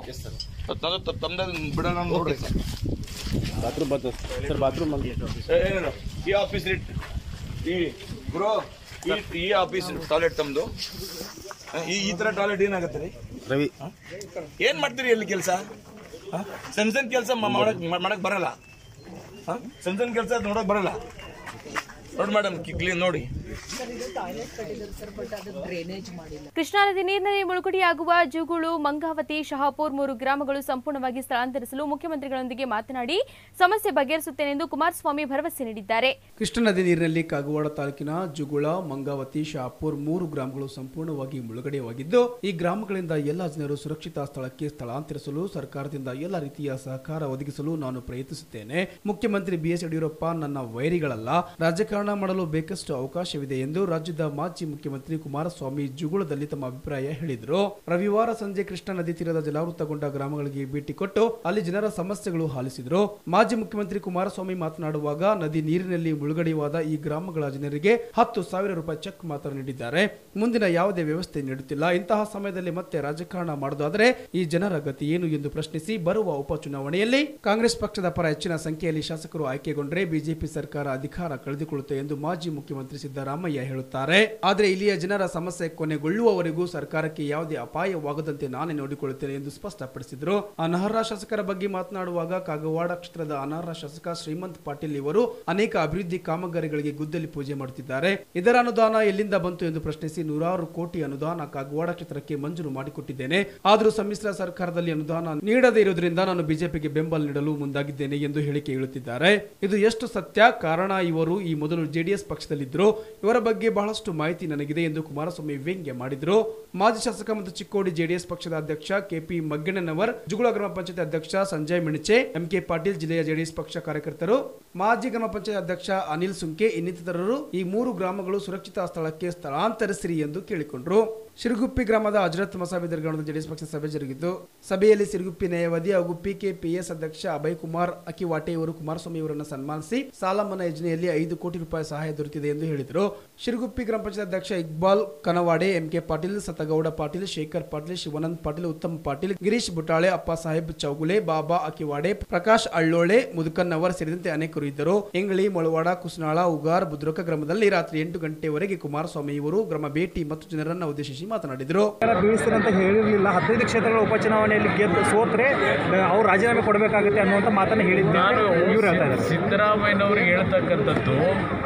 ಬಿಡೋಣ ನೋಡ್ರಿ ಈ ಆಫೀಸ್ ಈ ಆಫೀಸ್ ಟಾಯ್ಲೆಟ್ ತಮ್ದು ಈ ತರ ಟಾಯ್ಲೆಟ್ ಏನಾಗತ್ತೆ ರೀ ರವಿ? ಏನ್ ಮಾಡ್ತೀರಿ ಎಲ್ಲಿ ಕೆಲಸ? ಸಣ್ಣ ಕೆಲಸ ಮಾಡಕ್ ಬರಲ್ಲ. ಸಣ್ಣ ಕೆಲಸ ನೋಡಕ್ ಬರಲ್ಲ. ನೋಡಿ ಮೇಡಮ್, ಕ್ಲೀನ್ ನೋಡಿ. ಕೃಷ್ಣಾ ನದಿ ನೀರಿನಲ್ಲಿ ಮುಳುಗಡೆಯಾಗುವ ಜುಗುಳು, ಮಂಗಾವತಿ, ಶಹಾಪುರ್ 3 ಗ್ರಾಮಗಳು ಸಂಪೂರ್ಣವಾಗಿ ಸ್ಥಳಾಂತರಿಸಲು ಮುಖ್ಯಮಂತ್ರಿಗಳೊಂದಿಗೆ ಮಾತನಾಡಿ ಸಮಸ್ಯೆ ಬಗೆಹರಿಸುತ್ತೇನೆ ಎಂದು ಕುಮಾರಸ್ವಾಮಿ ಭರವಸೆ ನೀಡಿದ್ದಾರೆ. ಕೃಷ್ಣಾ ನದಿ ನೀರಿನಲ್ಲಿ ಕಾಗವಾಡ ತಾಲೂಕಿನ ಜುಗುಳ, ಮಂಗಾವತಿ, ಶಹಾಪುರ್ 3 ಗ್ರಾಮಗಳು ಸಂಪೂರ್ಣವಾಗಿ ಮುಳುಗಡೆಯಾಗಿದ್ದು ಈ ಗ್ರಾಮಗಳಿಂದ ಎಲ್ಲ ಜನರು ಸುರಕ್ಷಿತ ಸ್ಥಳಕ್ಕೆ ಸ್ಥಳಾಂತರಿಸಲು ಸರ್ಕಾರದಿಂದ ಎಲ್ಲ ರೀತಿಯ ಸಹಕಾರ ಒದಗಿಸಲು ನಾನು ಪ್ರಯತ್ನಿಸುತ್ತೇನೆ. ಮುಖ್ಯಮಂತ್ರಿ BS ಯಡಿಯೂರಪ್ಪ ನನ್ನ ವೈರಿಗಳಲ್ಲ, ರಾಜಕಾರಣ ಮಾಡಲು ಬೇಕಷ್ಟು ಅವಕಾಶವಿದೆ ಎಂದು ರಾಜ್ಯದ ಮಾಜಿ ಮುಖ್ಯಮಂತ್ರಿ ಕುಮಾರಸ್ವಾಮಿ ಜುಗುಳದಲ್ಲಿ ತಮ್ಮ ಅಭಿಪ್ರಾಯ ಹೇಳಿದರು. ರವಿವಾರ ಸಂಜೆ ಕೃಷ್ಣಾ ನದಿ ತೀರದ ಜಲಾವೃತಗೊಂಡ ಗ್ರಾಮಗಳಿಗೆ ಭೇಟಿ ಕೊಟ್ಟು ಅಲ್ಲಿ ಜನರ ಸಮಸ್ಯೆಗಳು ಆಲಿಸಿದರು. ಮಾಜಿ ಮುಖ್ಯಮಂತ್ರಿ ಕುಮಾರಸ್ವಾಮಿ ಮಾತನಾಡುವಾಗ ನದಿ ನೀರಿನಲ್ಲಿ ಮುಳುಗಡೆಯಾದ ಈ ಗ್ರಾಮಗಳ ಜನರಿಗೆ 10,000 ರೂಪಾಯಿ ಚೆಕ್ ಮಾತ್ರ ನೀಡಿದ್ದಾರೆ. ಮುಂದಿನ ಯಾವುದೇ ವ್ಯವಸ್ಥೆ ನೀಡುತ್ತಿಲ್ಲ. ಇಂತಹ ಸಮಯದಲ್ಲಿ ಮತ್ತೆ ರಾಜಕಾರಣ ಮಾಡುವುದಾದರೆ ಈ ಜನರ ಗತಿ ಏನು ಎಂದು ಪ್ರಶ್ನಿಸಿ ಬರುವ ಉಪಚುನಾವಣೆಯಲ್ಲಿ ಕಾಂಗ್ರೆಸ್ ಪಕ್ಷದ ಪರ ಹೆಚ್ಚಿನ ಸಂಖ್ಯೆಯಲ್ಲಿ ಶಾಸಕರು ಆಯ್ಕೆಗೊಂಡರೆ ಬಿಜೆಪಿ ಸರ್ಕಾರ ಅಧಿಕಾರ ಕಳೆದುಕೊಳ್ಳುತ್ತೆ ಮಾಡಿಕೊಡುತ್ತೆ ಎಂದು ಮಾಜಿ ಮುಖ್ಯಮಂತ್ರಿ ಸಿದ್ದರಾಮಯ್ಯ ಹೇಳುತ್ತಾರೆ. ಆದರೆ ಇಲ್ಲಿಯ ಜನರ ಸಮಸ್ಯೆ ಕೊನೆಗೊಳ್ಳುವವರೆಗೂ ಸರ್ಕಾರಕ್ಕೆ ಯಾವುದೇ ಅಪಾಯವಾಗದಂತೆ ನಾನೇ ನೋಡಿಕೊಳ್ಳುತ್ತೇನೆ ಎಂದು ಸ್ಪಷ್ಟಪಡಿಸಿದರು. ಅನರ್ಹ ಶಾಸಕರ ಬಗ್ಗೆ ಮಾತನಾಡುವಾಗ ಕಾಗವಾಡ ಕ್ಷೇತ್ರದ ಅನರ್ಹ ಶಾಸಕ ಶ್ರೀಮಂತ್ ಪಾಟೀಲ್ ಇವರು ಅನೇಕ ಅಭಿವೃದ್ಧಿ ಕಾಮಗಾರಿಗಳಿಗೆ ಗುದ್ದಲಿ ಪೂಜೆ ಮಾಡುತ್ತಿದ್ದಾರೆ. ಇದರ ಅನುದಾನ ಎಲ್ಲಿಂದ ಬಂತು ಎಂದು ಪ್ರಶ್ನಿಸಿ 100 ಕೋಟಿ ಅನುದಾನ ಕಾಗವಾಡ ಕ್ಷೇತ್ರಕ್ಕೆ ಮಂಜೂರು ಮಾಡಿಕೊಟ್ಟಿದ್ದೇನೆ. ಆದರೂ ಸಮ್ಮಿಶ್ರ ಸರ್ಕಾರದಲ್ಲಿ ಅನುದಾನ ನೀಡದೇ ಇರುವುದರಿಂದ ನಾನು ಬಿಜೆಪಿಗೆ ಬೆಂಬಲ ನೀಡಲು ಮುಂದಾಗಿದ್ದೇನೆ ಎಂದು ಹೇಳಿಕೆ ಹೇಳುತ್ತಿದ್ದಾರೆ. ಇದು ಎಷ್ಟು ಸತ್ಯ? ಕಾರಣ ಇವರು ಈ ಮೊದಲು ಜೆಡಿಎಸ್ ಪಕ್ಷದಲ್ಲಿದ್ದರು. ಇವರ ಬಗ್ಗೆ ಬಹಳಷ್ಟು ಮಾಹಿತಿ ನನಗಿದೆ ಎಂದು ಕುಮಾರಸ್ವಾಮಿ ವ್ಯಂಗ್ಯ ಮಾಡಿದರು. ಮಾಜಿ ಶಾಸಕ ಮತ್ತು ಚಿಕ್ಕೋಡಿ ಜೆಡಿಎಸ್ ಪಕ್ಷದ ಅಧ್ಯಕ್ಷ ಕೆಪಿ ಮಗ್ಗಣ್ಣನವರ್, ಜುಗುಳ ಗ್ರಾಮ ಪಂಚಾಯತ್ ಅಧ್ಯಕ್ಷ ಸಂಜಯ್ ಮಿಣಚೆ, ಎಂಕೆ ಪಾಟೀಲ್, ಜಿಲ್ಲೆಯ ಜೆಡಿಎಸ್ ಪಕ್ಷ ಕಾರ್ಯಕರ್ತರು, ಮಾಜಿ ಗ್ರಾಮ ಪಂಚಾಯತ್ ಅಧ್ಯಕ್ಷ ಅನಿಲ್ ಸುಂಕೆ ಇನ್ನಿತರರು ಈ 3 ಗ್ರಾಮಗಳು ಸುರಕ್ಷಿತ ಸ್ಥಳಕ್ಕೆ ಸ್ಥಳಾಂತರಿಸಿರಿ ಎಂದು ಕೇಳಿಕೊಂಡರು. ಸಿರುಗುಪ್ಪಿ ಗ್ರಾಮದ ಹಜರತ್ ಮಸಾಬಿ ದರ್ಗಾದ ಜೆಡಿಎಸ್ ಪಕ್ಷದ ಸಭೆ ಜರುಗಿತು. ಸಭೆಯಲ್ಲಿ ಸಿರುಗುಪ್ಪಿ ನ್ಯಾಯವಾದಿ ಹಾಗೂ ಪಿಕೆಪಿಎಸ್ ಅಧ್ಯಕ್ಷ ಅಭಯ್ ಕುಮಾರ್ ಅಕಿವಾಟೆ ಇವರು ಕುಮಾರಸ್ವಾಮಿ ಅವರನ್ನು ಸನ್ಮಾನಿಸಿ ಸಾಲ ಮನ್ನಾ ಯೋಜನೆಯಲ್ಲಿ 5 ಕೋಟಿ ರೂಪಾಯಿ ಸಹಾಯ ದೊರೆತಿದೆ ಎಂದು ಹೇಳಿದರು. ಸಿರುಗುಪ್ಪಿ ಗ್ರಾಮ ಪಂಚಾಯತ್ ಅಧ್ಯಕ್ಷ ಇಕ್ಬಾಲ್ ಕನವಾಡೆ, ಎಂಕೆ ಪಾಟೀಲ್, ಸತಗೌಡ ಪಾಟೀಲ್, ಶೇಖರ್ ಪಾಟೀಲ್, ಶಿವಾನಂದ್ ಪಾಟೀಲ್, ಉತ್ತಮ್ ಪಾಟೀಲ್, ಗಿರೀಶ್ ಬುಟಾಳೆ, ಅಪ್ಪ ಸಾಹೇಬ್ ಚೌಗುಲೆ, ಬಾಬಾ ಅಕಿವಾಡೆ, ಪ್ರಕಾಶ್ ಅಳ್ಳೋಳೆ, ಮುದುಕನ್ನವರ್ ಸೇರಿದಂತೆ ಅನೇಕರು ಇದ್ದರು. ಎಂಗಳಿ, ಮೊಳವಾಡ, ಕುಸ್ನಾಳ, ಉಗಾರ್, ಬುದ್ರಕ ಗ್ರಾಮದಲ್ಲಿ ರಾತ್ರಿ 8 ಗಂಟೆವರೆಗೆ ಕುಮಾರಸ್ವಾಮಿ ಇವರು ಗ್ರಾಮ ಭೇಟಿ ಮತ್ತು ಜನರನ್ನು ಉದ್ದೇಶಿಸಿ ಮಾತನಾಡಿದರು. ಬೀಳಿಸ್ತಾರಂತ ಹೇಳಿರಲಿಲ್ಲ. 15 ಕ್ಷೇತ್ರಗಳ ಉಪಚುನಾವಣೆಯಲ್ಲಿ ಸೋತ್ರೆ ಅವ್ರು ರಾಜೀನಾಮೆ ಕೊಡಬೇಕಾಗುತ್ತೆ ಅನ್ನುವಂಥ ಮಾತನ್ನು ಹೇಳಿದ್ದೆ. ಇವ್ರು ಹೇಳ್ತಾ ಇದ್ದಾರೆ. ಸಿದ್ದರಾಮಯ್ಯನವ್ರಿಗೆ ಹೇಳ್ತಕ್ಕಂಥದ್ದು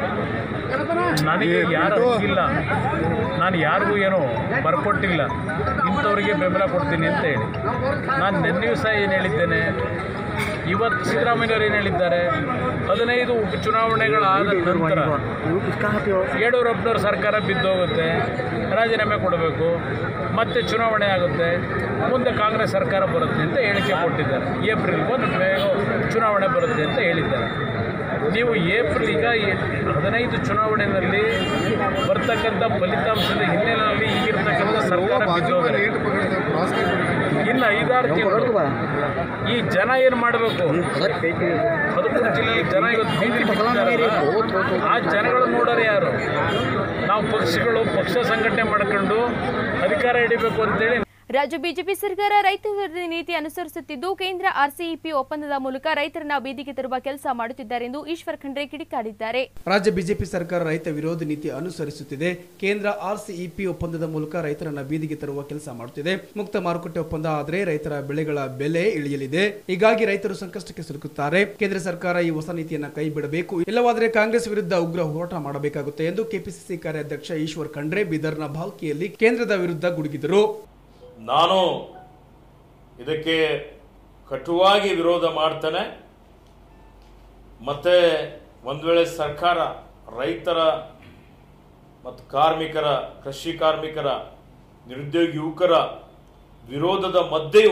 ನನಗೆ ಯಾರು ಇಲ್ಲ, ನಾನು ಯಾರಿಗೂ ಏನೋ ಬರ್ಕೊಟ್ಟಿಲ್ಲ, ಇಂಥವ್ರಿಗೆ ಬೆಂಬಲ ಕೊಡ್ತೀನಿ ಅಂತ ಹೇಳಿ ನಾನು ನಿನ್ನೆಯೂ ಸಹ ಏನು ಹೇಳಿದ್ದೇನೆ. ಇವತ್ತು ಸಿದ್ದರಾಮಯ್ಯನವರು ಏನು ಹೇಳಿದ್ದಾರೆ, 15 ಉಪಚುನಾವಣೆಗಳಾದ ನಂತರ ಯಡಿಯೂರಪ್ಪನವ್ರ ಸರ್ಕಾರ ಬಿದ್ದೋಗುತ್ತೆ, ರಾಜೀನಾಮೆ ಕೊಡಬೇಕು, ಮತ್ತೆ ಚುನಾವಣೆ ಆಗುತ್ತೆ, ಮುಂದೆ ಕಾಂಗ್ರೆಸ್ ಸರ್ಕಾರ ಬರುತ್ತೆ ಅಂತ ಹೇಳಿಕೆ ಕೊಟ್ಟಿದ್ದಾರೆ. ಏಪ್ರಿಲ್ 1 ಚುನಾವಣೆ ಬರುತ್ತೆ ಅಂತ ಹೇಳಿದ್ದಾರೆ. ನೀವು ಏಪ್ರಿಲ್ ಈಗ 15 ಚುನಾವಣೆಯಲ್ಲಿ ಬರ್ತಕ್ಕಂಥ ಫಲಿತಾಂಶದ ಹಿನ್ನೆಲೆಯಲ್ಲಿ ಈಗಿರ್ತಕ್ಕಂಥ ಸರ್ಕಾರ ಬಿದ್ದೋಗಿದೆ. ಇನ್ನು 5-6 ತಿಂಗಳು ಈ ಜನ ಏನು ಮಾಡಬೇಕು? 13 ಜಿಲ್ಲೆಯಲ್ಲಿ ಜನ ಇವತ್ತು ಆ ಜನಗಳು ನೋಡೋರು ಯಾರು? ನಾವು ಪಕ್ಷ ಸಂಘಟನೆ ಮಾಡ್ಕೊಂಡು ಅಧಿಕಾರ ಹಿಡಿಬೇಕು ಅಂತೇಳಿ ರಾಜ್ಯ ಬಿಜೆಪಿ ಸರ್ಕಾರ ರೈತ ವಿರೋಧಿ ನೀತಿ ಅನುಸರಿಸುತ್ತಿದ್ದು ಕೇಂದ್ರ ಆರ್ಸಿಇಪಿ ಒಪ್ಪಂದದ ಮೂಲಕ ರೈತರನ್ನ ಬೀದಿಗೆ ತರುವ ಕೆಲಸ ಮಾಡುತ್ತಿದ್ದಾರೆ ಎಂದು ಈಶ್ವರ್ ಖಂಡ್ರೆ ಕಿಡಿಕಾರಿದ್ದಾರೆ. ರಾಜ್ಯ ಬಿಜೆಪಿ ಸರ್ಕಾರ ರೈತ ವಿರೋಧಿ ನೀತಿ ಅನುಸರಿಸುತ್ತಿದೆ. ಕೇಂದ್ರ ಆರ್ಸಿಇಪಿ ಒಪ್ಪಂದದ ಮೂಲಕ ರೈತರನ್ನ ಬೀದಿಗೆ ತರುವ ಕೆಲಸ ಮಾಡುತ್ತಿದೆ. ಮುಕ್ತ ಮಾರುಕಟ್ಟೆ ಒಪ್ಪಂದ ಆದರೆ ರೈತರ ಬೆಳೆಗಳ ಬೆಲೆ ಇಳಿಯಲಿದೆ. ಹೀಗಾಗಿ ರೈತರು ಸಂಕಷ್ಟಕ್ಕೆ ಸಿಲುಕುತ್ತಾರೆ. ಕೇಂದ್ರ ಸರ್ಕಾರ ಈ ಹೊಸ ನೀತಿಯನ್ನ ಕೈ ಬಿಡಬೇಕು, ಇಲ್ಲವಾದರೆ ಕಾಂಗ್ರೆಸ್ ವಿರುದ್ಧ ಉಗ್ರ ಹೋರಾಟ ಮಾಡಬೇಕಾಗುತ್ತೆ ಎಂದು ಕೆಪಿಸಿಸಿ ಕಾರ್ಯಾಧ್ಯಕ್ಷ ಈಶ್ವರ್ ಖಂಡ್ರೆ ಬೀದರ್ನ ಭಾಲ್ಕಿಯಲ್ಲಿ ಕೇಂದ್ರದ ವಿರುದ್ಧ ಗುಡುಗಿದರು. ನಾನು ಇದಕ್ಕೆ ಕಟುವಾಗಿ ವಿರೋಧ ಮಾಡ್ತೇನೆ. ಮತ್ತೆ ಒಂದು ವೇಳೆ ಸರ್ಕಾರ ರೈತರ ಮತ್ತು ಕಾರ್ಮಿಕರ, ಕೃಷಿ ಕಾರ್ಮಿಕರ, ನಿರುದ್ಯೋಗಿ ಯುವಕರ ವಿರೋಧದ ಮಧ್ಯೆಯೂ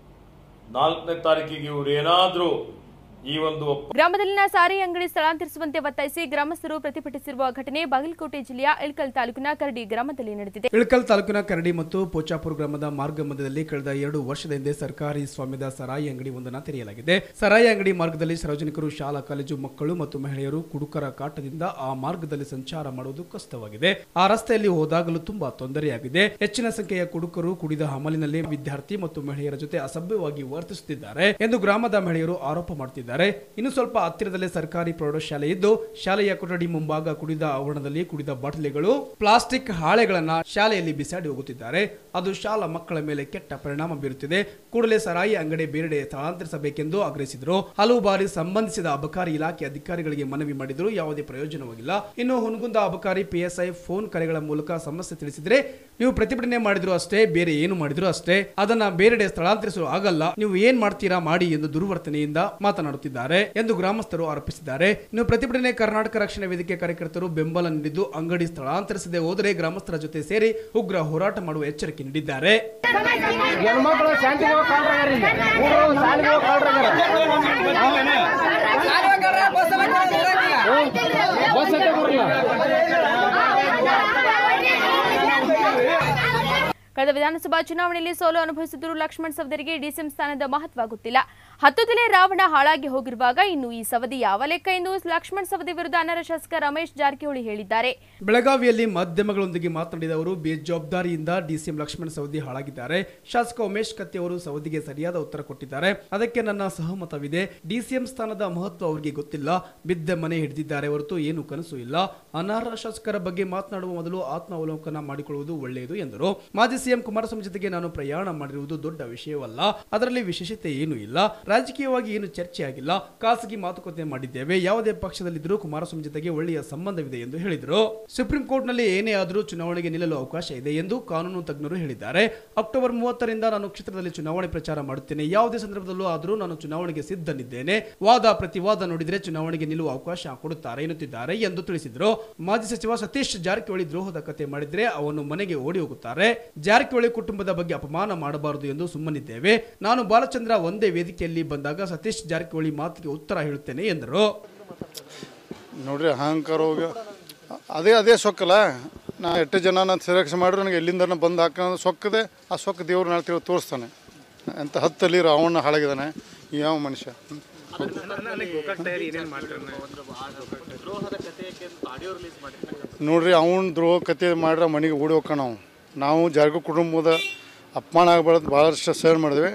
4ನೇ ತಾರೀಕಿಗೆ ಇವರೇನಾದರೂ ಈ ಒಂದು ಗ್ರಾಮದಲ್ಲಿನ ಸಾರಿ ಅಂಗಡಿ ಸ್ಥಳಾಂತರಿಸುವಂತೆ ಒತ್ತಾಯಿಸಿ ಗ್ರಾಮಸ್ಥರು ಪ್ರತಿಭಟಿಸಿರುವ ಘಟನೆ ಬಾಗಲಕೋಟೆ ಜಿಲ್ಲೆಯ ಇಳಕಲ್ ತಾಲೂಕಿನ ಕರಡಿ ಗ್ರಾಮದಲ್ಲಿ ನಡೆದಿದೆ. ಇಳಕಲ್ ತಾಲೂಕಿನ ಕರಡಿ ಮತ್ತು ಪೋಚಾಪುರ ಗ್ರಾಮದ ಮಾರ್ಗ ಮಧ್ಯದಲ್ಲಿ ಕಳೆದ 2 ವರ್ಷದ ಹಿಂದೆ ಸರ್ಕಾರಿ ಸ್ವಾಮ್ಯದ ಸರಾಯಿ ಅಂಗಡಿ ಒಂದನ್ನು ತೆರೆಯಲಾಗಿದೆ. ಸರಾಯಿ ಅಂಗಡಿ ಮಾರ್ಗದಲ್ಲಿ ಸಾರ್ವಜನಿಕರು, ಶಾಲಾ ಕಾಲೇಜು ಮಕ್ಕಳು ಮತ್ತು ಮಹಿಳೆಯರು ಕುಡುಕರ ಕಾಟದಿಂದ ಆ ಮಾರ್ಗದಲ್ಲಿ ಸಂಚಾರ ಮಾಡುವುದು ಕಷ್ಟವಾಗಿದೆ. ಆ ರಸ್ತೆಯಲ್ಲಿ ಹೋದಾಗಲೂ ತುಂಬಾ ತೊಂದರೆಯಾಗಿದೆ. ಹೆಚ್ಚಿನ ಸಂಖ್ಯೆಯ ಕುಡುಕರು ಕುಡಿದ ಹಮಲಿನಲ್ಲಿ ವಿದ್ಯಾರ್ಥಿ ಮತ್ತು ಮಹಿಳೆಯರ ಜೊತೆ ಅಸಭ್ಯವಾಗಿ ವರ್ತಿಸುತ್ತಿದ್ದಾರೆ ಎಂದು ಗ್ರಾಮದ ಮಹಿಳೆಯರು ಆರೋಪ ಮಾಡುತ್ತಿದ್ದಾರೆ. ಇನ್ನು ಸ್ವಲ್ಪ ಹತ್ತಿರದಲ್ಲೇ ಸರ್ಕಾರಿ ಪ್ರೌಢಶಾಲೆ ಇದ್ದು ಶಾಲೆಯ ಕೊಠಡಿ ಮುಂಭಾಗ ಕುಡಿದ ಆವರಣದಲ್ಲಿ ಕುಡಿದ ಬಾಟಲಿಗಳು, ಪ್ಲಾಸ್ಟಿಕ್ ಹಾಳೆಗಳನ್ನ ಶಾಲೆಯಲ್ಲಿ ಬಿಸಾಡಿ ಹೋಗುತ್ತಿದ್ದಾರೆ. ಅದು ಶಾಲಾ ಮಕ್ಕಳ ಮೇಲೆ ಕೆಟ್ಟ ಪರಿಣಾಮ ಬೀರುತ್ತಿದೆ. ಕೂಡಲೇ ಸರಾಯಿ ಅಂಗಡಿ ಬೇರೆಡೆ ಸ್ಥಳಾಂತರಿಸಬೇಕೆಂದು ಆಗ್ರಹಿಸಿದರು. ಹಲವು ಬಾರಿ ಸಂಬಂಧಿಸಿದ ಅಬಕಾರಿ ಇಲಾಖೆ ಅಧಿಕಾರಿಗಳಿಗೆ ಮನವಿ ಮಾಡಿದರೂ ಯಾವುದೇ ಪ್ರಯೋಜನವಾಗಿಲ್ಲ. ಇನ್ನು ಹುನಗುಂದ ಅಬಕಾರಿ ಪಿಎಸ್ಐ ಫೋನ್ ಕರೆಗಳ ಮೂಲಕ ಸಮಸ್ಯೆ ತಿಳಿಸಿದ್ರೆ, ನೀವು ಪ್ರತಿಭಟನೆ ಮಾಡಿದ್ರು ಅಷ್ಟೇ, ಬೇರೆ ಏನು ಮಾಡಿದ್ರು ಅಷ್ಟೇ, ಅದನ್ನ ಬೇರೆಡೆ ಸ್ಥಳಾಂತರಿಸಲು ಆಗಲ್ಲ, ನೀವು ಏನ್ ಮಾಡ್ತೀರಾ ಮಾಡಿ ಎಂದು ದುರ್ವರ್ತನೆಯಿಂದ ಮಾತನಾಡುತ್ತಿದ್ದಾರೆ ಎಂದು ಗ್ರಾಮಸ್ಥರು ಆರೋಪಿಸಿದ್ದಾರೆ. ಇನ್ನು ಪ್ರತಿಭಟನೆ ಕರ್ನಾಟಕ ರಕ್ಷಣಾ ವೇದಿಕೆ ಕಾರ್ಯಕರ್ತರು ಬೆಂಬಲ ನೀಡಿದ್ದು ಅಂಗಡಿ ಸ್ಥಳಾಂತರಿಸದೆ ಹೋದರೆ ಗ್ರಾಮಸ್ಥರ ಜೊತೆ ಸೇರಿ ಉಗ್ರ ಹೋರಾಟ ಮಾಡುವ ಎಚ್ಚರಿಕೆ ನೀಡಿದ್ದಾರೆ. ಕಳೆದ ವಿಧಾನಸಭಾ ಚುನಾವಣೆಯಲ್ಲಿ ಸೋಲು ಅನುಭವಿಸಿದ್ದರೂ ಲಕ್ಷ್ಮಣ್ ಸವದಿಗೆ ಡಿಸಿಎಂ ಸ್ಥಾನದ ಮಹತ್ವ ಗೊತ್ತಿಲ್ಲ. 10 ತಲೆ ರಾವಣ ಹಾಳಾಗಿ ಹೋಗಿರುವಾಗ ಇನ್ನು ಈ ಸವದಿ ಯಾವ ಲೆಕ್ಕ ಎಂದು ಲಕ್ಷ್ಮಣ್ ಸವದಿ ವಿರುದ್ಧ ಅನರ್ಹ ಶಾಸಕ ರಮೇಶ್ ಜಾರಕಿಹೊಳಿ ಹೇಳಿದ್ದಾರೆ. ಬೆಳಗಾವಿಯಲ್ಲಿ ಮಾಧ್ಯಮಗಳೊಂದಿಗೆ ಮಾತನಾಡಿದ ಅವರು ಬೇಜವಾಬ್ದಾರಿಯಿಂದ ಡಿಸಿಎಂ ಲಕ್ಷ್ಮಣ್ ಸವದಿ ಹಾಳಾಗಿದ್ದಾರೆ. ಶಾಸಕ ಉಮೇಶ್ ಕತ್ತಿ ಅವರು ಸವದಿಗೆ ಸರಿಯಾದ ಉತ್ತರ ಕೊಟ್ಟಿದ್ದಾರೆ. ಅದಕ್ಕೆ ನನ್ನ ಸಹಮತವಿದೆ. ಡಿಸಿಎಂ ಸ್ಥಾನದ ಮಹತ್ವ ಅವರಿಗೆ ಗೊತ್ತಿಲ್ಲ. ಬಿದ್ದ ಮನೆ ಹಿಡಿದಿದ್ದಾರೆ ಹೊರತು ಏನು ಕನಸು ಇಲ್ಲ. ಅನರ್ಹ ಶಾಸಕರ ಬಗ್ಗೆ ಮಾತನಾಡುವ ಮೊದಲು ಆತ್ಮಾವಲೋಕನ ಮಾಡಿಕೊಳ್ಳುವುದು ಒಳ್ಳೆಯದು ಎಂದರು. ಮಾಜಿ ಸಿಎಂ ಕುಮಾರಸ್ವಾಮಿ ಜೊತೆಗೆ ನಾನು ಪ್ರಯಾಣ ಮಾಡಿರುವುದು ದೊಡ್ಡ ವಿಷಯವಲ್ಲ. ಅದರಲ್ಲಿ ವಿಶೇಷತೆ ಏನೂ ಇಲ್ಲ. ರಾಜಕೀಯವಾಗಿ ಏನು ಚರ್ಚೆ ಆಗಿಲ್ಲ. ಖಾಸಗಿ ಮಾತುಕತೆ ಮಾಡಿದ್ದೇವೆ. ಯಾವುದೇ ಪಕ್ಷದಲ್ಲಿದ್ದರೂ ಕುಮಾರಸ್ವಾಮಿ ಜೊತೆಗೆ ಒಳ್ಳೆಯ ಸಂಬಂಧವಿದೆ ಎಂದು ಹೇಳಿದರು. ಸುಪ್ರೀಂ ಕೋರ್ಟ್ನಲ್ಲಿ ಏನೇ ಆದರೂ ಚುನಾವಣೆಗೆ ನಿಲ್ಲಲು ಅವಕಾಶ ಇದೆ ಎಂದು ಕಾನೂನು ತಜ್ಞರು ಹೇಳಿದ್ದಾರೆ. ಅಕ್ಟೋಬರ್ 30ರಿಂದ ನಾನು ಕ್ಷೇತ್ರದಲ್ಲಿ ಚುನಾವಣೆ ಪ್ರಚಾರ ಮಾಡುತ್ತೇನೆ. ಯಾವುದೇ ಸಂದರ್ಭದಲ್ಲೂ ಆದರೂ ನಾನು ಚುನಾವಣೆಗೆ ಸಿದ್ಧನಿದ್ದೇನೆ. ವಾದ ಪ್ರತಿವಾದ ನೋಡಿದರೆ ಚುನಾವಣೆಗೆ ನಿಲ್ಲುವ ಅವಕಾಶ ಕೊಡುತ್ತಾರೆ ಎನ್ನುತ್ತಿದ್ದಾರೆ ಎಂದು ತಿಳಿಸಿದರು. ಮಾಜಿ ಸಚಿವ ಸತೀಶ್ ಜಾರಕಿಹೊಳಿ ದ್ರೋಹದ ಕತೆ ಮಾಡಿದರೆ ಅವನು ಮನೆಗೆ ಓಡಿ ಹೋಗುತ್ತಾರೆ. ಜಾರಕಿಹೊಳಿ ಕುಟುಂಬದ ಬಗ್ಗೆ ಅಪಮಾನ ಮಾಡಬಾರದು ಎಂದು ಸುಮ್ಮನಿದ್ದೇವೆ. ನಾನು ಬಾಲಚಂದ್ರ ಒಂದೇ ವೇದಿಕೆಯಲ್ಲಿ ಬಂದಾಗ ಸತೀಶ್ ಜಾರಕಿಹೊಳಿ ಮಾತಿಗೆ ಉತ್ತರ ಹೇಳುತ್ತೇನೆ ಎಂದರು. ನೋಡ್ರಿ ಅಹಂಕಾರ ಹೋಗಿ ಅದೇ ಸೊಕ್ಕಲ್ಲ. ನಾ ಎಷ್ಟು ಜನ ನಾನು ಸೆಲೆಕ್ಷನ್ ಮಾಡಿದ್ರೆ ನನಗೆ ಎಲ್ಲಿಂದ ಬಂದು ಹಾಕೋದು ಸೊಕ್ಕದೆ. ಆ ಸೊಕ್ಕ ದೇವ್ರು ನಾಳೆ ತೋರಿಸ್ತಾನೆ. ಅಂತ 10 ರಾವಣ ಹಾಳಾಗಿದ್ದಾನೆ ಯಾವ ಮನುಷ್ಯ. ನೋಡ್ರಿ ಅವನ ದ್ರೋಹ ಕತೆ ಮಾಡ್ರೆ ಮನೆಗೆ ಓಡಿ ಹೋಗೋಣ. ನಾವು ಜಾರಕಿಹೊಳಿ ಕುಟುಂಬದ ಅಪಮಾನ ಆಗಬಾರ್ದು ಭಾಳಷ್ಟು ಸೇರ್ ಮಾಡಿದ್ವಿ.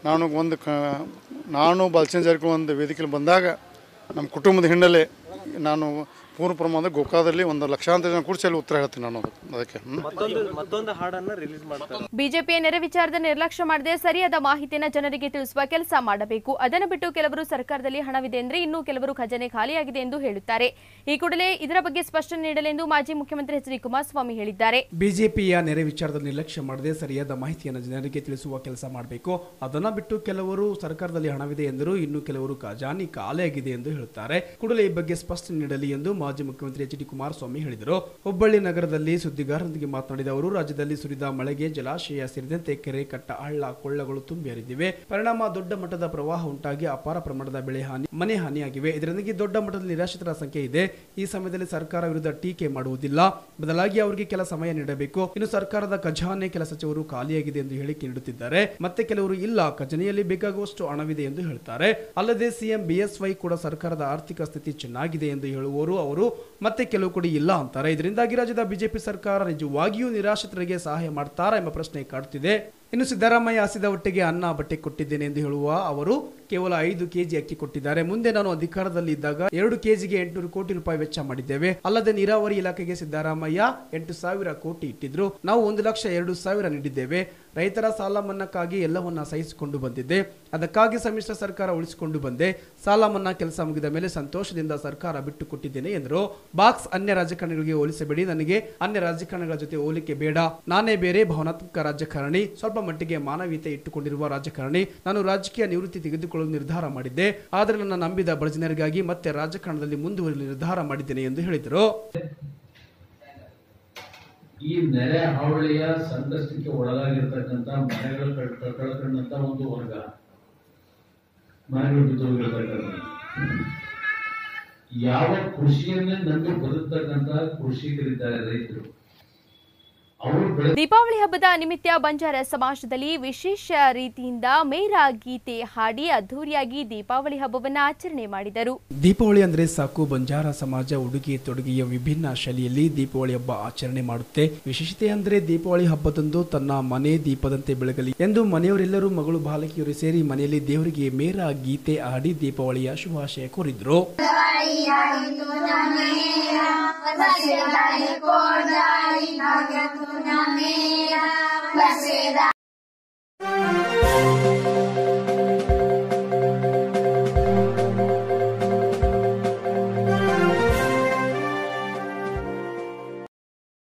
ನಾನು ಬಾಲಚಂದ್ರ ಜಾರಕಿಹೊಳಿ ಒಂದು ವೇದಿಕೆಯಲ್ಲಿ ಬಂದಾಗ ನಮ್ಮ ಕುಟುಂಬದ ಹಿನ್ನೆಲೆ ನಾನು ಪೂರ್ಣ ಪ್ರಮಾಣದ ಗೋಕಾದಲ್ಲಿ 1 ಲಕ್ಷಾಂತರ ಜನ ಕೂಡಿಸಿ ಉತ್ತರ ಹೇಳ್ತೀನಿ ನಾನು ಅದಕ್ಕೆ. ಮತ್ತೊಂದು ಹಾಡನ್ನ ರಿಲೀಸ್ ಮಾಡ್ತಾರೆ. ಬಿಜೆಪಿಯ ನೆರೆ ವಿಚಾರದ ನಿರ್ಲಕ್ಷ್ಯ ಮಾಡದೆ ಸರಿಯಾದ ಮಾಹಿತಿಯನ್ನು ಜನರಿಗೆ ತಿಳಿಸುವ ಕೆಲಸ ಮಾಡಬೇಕು. ಅದನ್ನು ಬಿಟ್ಟು ಕೆಲವರು ಸರ್ಕಾರದಲ್ಲಿ ಹಣವಿದೆ ಎಂದರೆ ಇನ್ನೂ ಕೆಲವರು ಖಜಾನೆ ಖಾಲಿಯಾಗಿದೆ ಎಂದು ಹೇಳುತ್ತಾರೆ. ಈ ಕೂಡಲೇ ಇದರ ಬಗ್ಗೆ ಸ್ಪಷ್ಟನೆ ನೀಡಲೆಂದು ಮಾಜಿ ಮುಖ್ಯಮಂತ್ರಿ ಎಚ್ ಡಿ ಕುಮಾರಸ್ವಾಮಿ ಹೇಳಿದ್ದಾರೆ. ಬಿಜೆಪಿಯ ನೆರೆ ವಿಚಾರದಲ್ಲಿ ನಿರ್ಲಕ್ಷ್ಯ ಮಾಡದೆ ಸರಿಯಾದ ಮಾಹಿತಿಯನ್ನು ಜನರಿಗೆ ತಿಳಿಸುವ ಕೆಲಸ ಮಾಡಬೇಕು. ಅದನ್ನು ಬಿಟ್ಟು ಕೆಲವರು ಸರ್ಕಾರದಲ್ಲಿ ಹಣವಿದೆ ಎಂದರು, ಇನ್ನು ಕೆಲವರು ಖಜಾನೆ ಖಾಲಿಯಾಗಿದೆ ಎಂದು ಹೇಳುತ್ತಾರೆ. ಕೂಡಲೇ ಈ ಬಗ್ಗೆ ಸ್ಪಷ್ಟನೆ ನೀಡಲಿ ಎಂದು ಮಾಜಿ ಮುಖ್ಯಮಂತ್ರಿ ಎಚ್ ಡಿ ಕುಮಾರಸ್ವಾಮಿ ಹೇಳಿದರು. ಹುಬ್ಬಳ್ಳಿ ನಗರದಲ್ಲಿ ಸುದ್ದಿಗಾರರೊಂದಿಗೆ ಮಾತನಾಡಿದ ಅವರು, ರಾಜ್ಯದಲ್ಲಿ ಸುರಿದ ಮಳೆಗೆ ಜಲಾಶಯ ಸೇರಿದಂತೆ ಕೆರೆ, ಕಟ್ಟ, ಹಳ್ಳ, ಕೊಳ್ಳಗಳು ತುಂಬಿ ಹರಿದಿವೆ. ಪರಿಣಾಮ ದೊಡ್ಡ ಮಟ್ಟದ ಪ್ರವಾಹ ಉಂಟಾಗಿ ಅಪಾರ ಪ್ರಮಾಣದ ಬೆಳೆ ಹಾನಿ, ಮನೆ ಹಾನಿಯಾಗಿವೆ. ಇದರೊಂದಿಗೆ ದೊಡ್ಡ ಮಟ್ಟದ ನಿರಾಶ್ರಿತರ ಸಂಖ್ಯೆ ಇದೆ. ಈ ಸಮಯದಲ್ಲಿ ಸರ್ಕಾರ ವಿರುದ್ಧ ಟೀಕೆ ಮಾಡುವುದಿಲ್ಲ, ಬದಲಾಗಿ ಅವರಿಗೆ ಕೆಲ ಸಮಯ ನೀಡಬೇಕು. ಇನ್ನು ಸರ್ಕಾರದ ಖಜಾನೆ ಕೆಲ ಸಚಿವರು ಖಾಲಿಯಾಗಿದೆ ಎಂದು ಹೇಳಿಕೆ ನೀಡುತ್ತಿದ್ದಾರೆ. ಮತ್ತೆ ಕೆಲವರು ಇಲ್ಲ, ಖಜಾನೆಯಲ್ಲಿ ಬೇಕಾಗುವಷ್ಟು ಹಣವಿದೆ ಎಂದು ಹೇಳ್ತಾರೆ. ಅಲ್ಲದೆ ಸಿಎಂ ಬಿಎಸ್ವೈ ಕೂಡ ಸರ್ಕಾರದ ಆರ್ಥಿಕ ಸ್ಥಿತಿ ಚೆನ್ನಾಗಿದೆ ಎಂದು ಹೇಳುವವರು ಅವರು ಮತ್ತೆ ಕೆಲವು ಕೊಡಿ ಇಲ್ಲ ಅಂತಾರೆ. ಇದರಿಂದಾಗಿ ರಾಜ್ಯದ ಬಿಜೆಪಿ ಸರ್ಕಾರ ನಿಜವಾಗಿಯೂ ನಿರಾಶ್ರಿತರಿಗೆ ಸಹಾಯ ಮಾಡ್ತಾರಾ ಎಂಬ ಪ್ರಶ್ನೆ ಕಾಡುತ್ತಿದೆ. ಇನ್ನು ಸಿದ್ದರಾಮಯ್ಯ ಹಸಿದ ಹೊಟ್ಟೆಗೆ ಅನ್ನ ಬಟ್ಟೆ ಕೊಟ್ಟಿದ್ದೇನೆ ಎಂದು ಹೇಳುವ ಅವರು ಕೇವಲ 5 ಕೆಜಿ ಅಕ್ಕಿ ಕೊಟ್ಟಿದ್ದಾರೆ. ಮುಂದೆ ನಾನು ಅಧಿಕಾರದಲ್ಲಿ ಇದ್ದಾಗ 2 ಕೆಜಿಗೆ 800 ಕೋಟಿ ರೂಪಾಯಿ ವೆಚ್ಚ ಮಾಡಿದ್ದೇವೆ. ಅಲ್ಲದೆ ನೀರಾವರಿ ಇಲಾಖೆಗೆ ಸಿದ್ದರಾಮಯ್ಯ 8,000 ಕೋಟಿ ಇಟ್ಟಿದ್ರು. ನಾವು 1,02,000 ನೀಡಿದ್ದೇವೆ. ರೈತರ ಸಾಲ ಮನ್ನಾಕ್ಕಾಗಿ ಎಲ್ಲವನ್ನ ಸಹಿಸಿಕೊಂಡು ಬಂದಿದ್ದೆ. ಅದಕ್ಕಾಗಿ ಸಮ್ಮಿಶ್ರ ಸರ್ಕಾರ ಉಳಿಸಿಕೊಂಡು ಬಂದೆ. ಸಾಲ ಮನ್ನಾ ಕೆಲಸ ಮುಗಿದ ಮೇಲೆ ಸಂತೋಷದಿಂದ ಸರ್ಕಾರ ಬಿಟ್ಟು ಕೊಟ್ಟಿದ್ದೇನೆ ಎಂದರು. ಬಾಕ್ಸ್ ಅನ್ಯ ರಾಜಕಾರಣಿಗಳಿಗೆ ಹೋಲಿಸಬೇಡಿ. ನನಗೆ ಅನ್ಯ ರಾಜಕಾರಣಿಗಳ ಜೊತೆ ಹೋಲಿಕೆ ಬೇಡ. ನಾನೇ ಬೇರೆ ಭಾವನಾತ್ಮಕ ರಾಜಕಾರಣಿ, ಸ್ವಲ್ಪ ಮಟ್ಟಿಗೆ ಮಾನವೀಯತೆ ಇಟ್ಟುಕೊಂಡಿರುವ ರಾಜಕಾರಣಿ. ನಾನು ರಾಜಕೀಯ ನಿವೃತ್ತಿ ತೆಗೆದುಕೊಳ್ಳಲು ನಿರ್ಧಾರ ಮಾಡಿದ್ದೆ. ಆದರೆ ನನ್ನ ನಂಬಿದ ಬಡಜನರಿಗಾಗಿ ಮತ್ತೆ ರಾಜಕಾರಣದಲ್ಲಿ ಮುಂದುವರಿಯಲು ನಿರ್ಧಾರ ಮಾಡಿದ್ದೇನೆ ಎಂದು ಹೇಳಿದರು. ಈ ನೆರೆ ಹಾವಳಿಯ ಸಂಕಷ್ಟಕ್ಕೆ ಒಳಗಾಗಿರ್ತಕ್ಕಂಥ ಮನೆಗಳು ಕಳ್ಕೊಂಡಂತ ಒಂದು ವರ್ಗ, ಮನೆಗಳು ಬಿದ್ದೋಗಿರ್ತಕ್ಕಂಥ, ಯಾವ ಕೃಷಿಯನ್ನೇ ನಂಬಿ ಬದುಕ್ತಕ್ಕಂಥ ಕೃಷಿಕರಿದ್ದಾರೆ ರೈತರು. ದೀಪಾವಳಿ ಹಬ್ಬದ ನಿಮಿತ್ತ ಬಂಜಾರ ಸಮಾಜದಲ್ಲಿ ವಿಶೇಷ ರೀತಿಯಿಂದ ಮೇರಾ ಗೀತೆ ಹಾಡಿ ಅದ್ದೂರಿಯಾಗಿ ದೀಪಾವಳಿ ಹಬ್ಬವನ್ನು ಆಚರಣೆ ಮಾಡಿದರು. ದೀಪಾವಳಿ ಅಂದ್ರೆ ಸಾಕು, ಬಂಜಾರ ಸಮಾಜ ಉಡುಗೆ ತೊಡುಗೆಯ ವಿಭಿನ್ನ ಶೈಲಿಯಲ್ಲಿ ದೀಪಾವಳಿ ಹಬ್ಬ ಆಚರಣೆ ಮಾಡುತ್ತೆ. ವಿಶೇಷತೆ ಅಂದ್ರೆ ದೀಪಾವಳಿ ಹಬ್ಬದಂದು ತನ್ನ ಮನೆ ದೀಪದಂತೆ ಬೆಳಗಲಿ ಎಂದು ಮನೆಯವರೆಲ್ಲರೂ ಮಗಳು ಬಾಲಕಿಯರು ಸೇರಿ ಮನೆಯಲ್ಲಿ ದೇವರಿಗೆ ಮೇರಾ ಗೀತೆ ಹಾಡಿ ದೀಪಾವಳಿಯ ಶುಭಾಶಯ ಕೋರಿದ್ರು. मेरा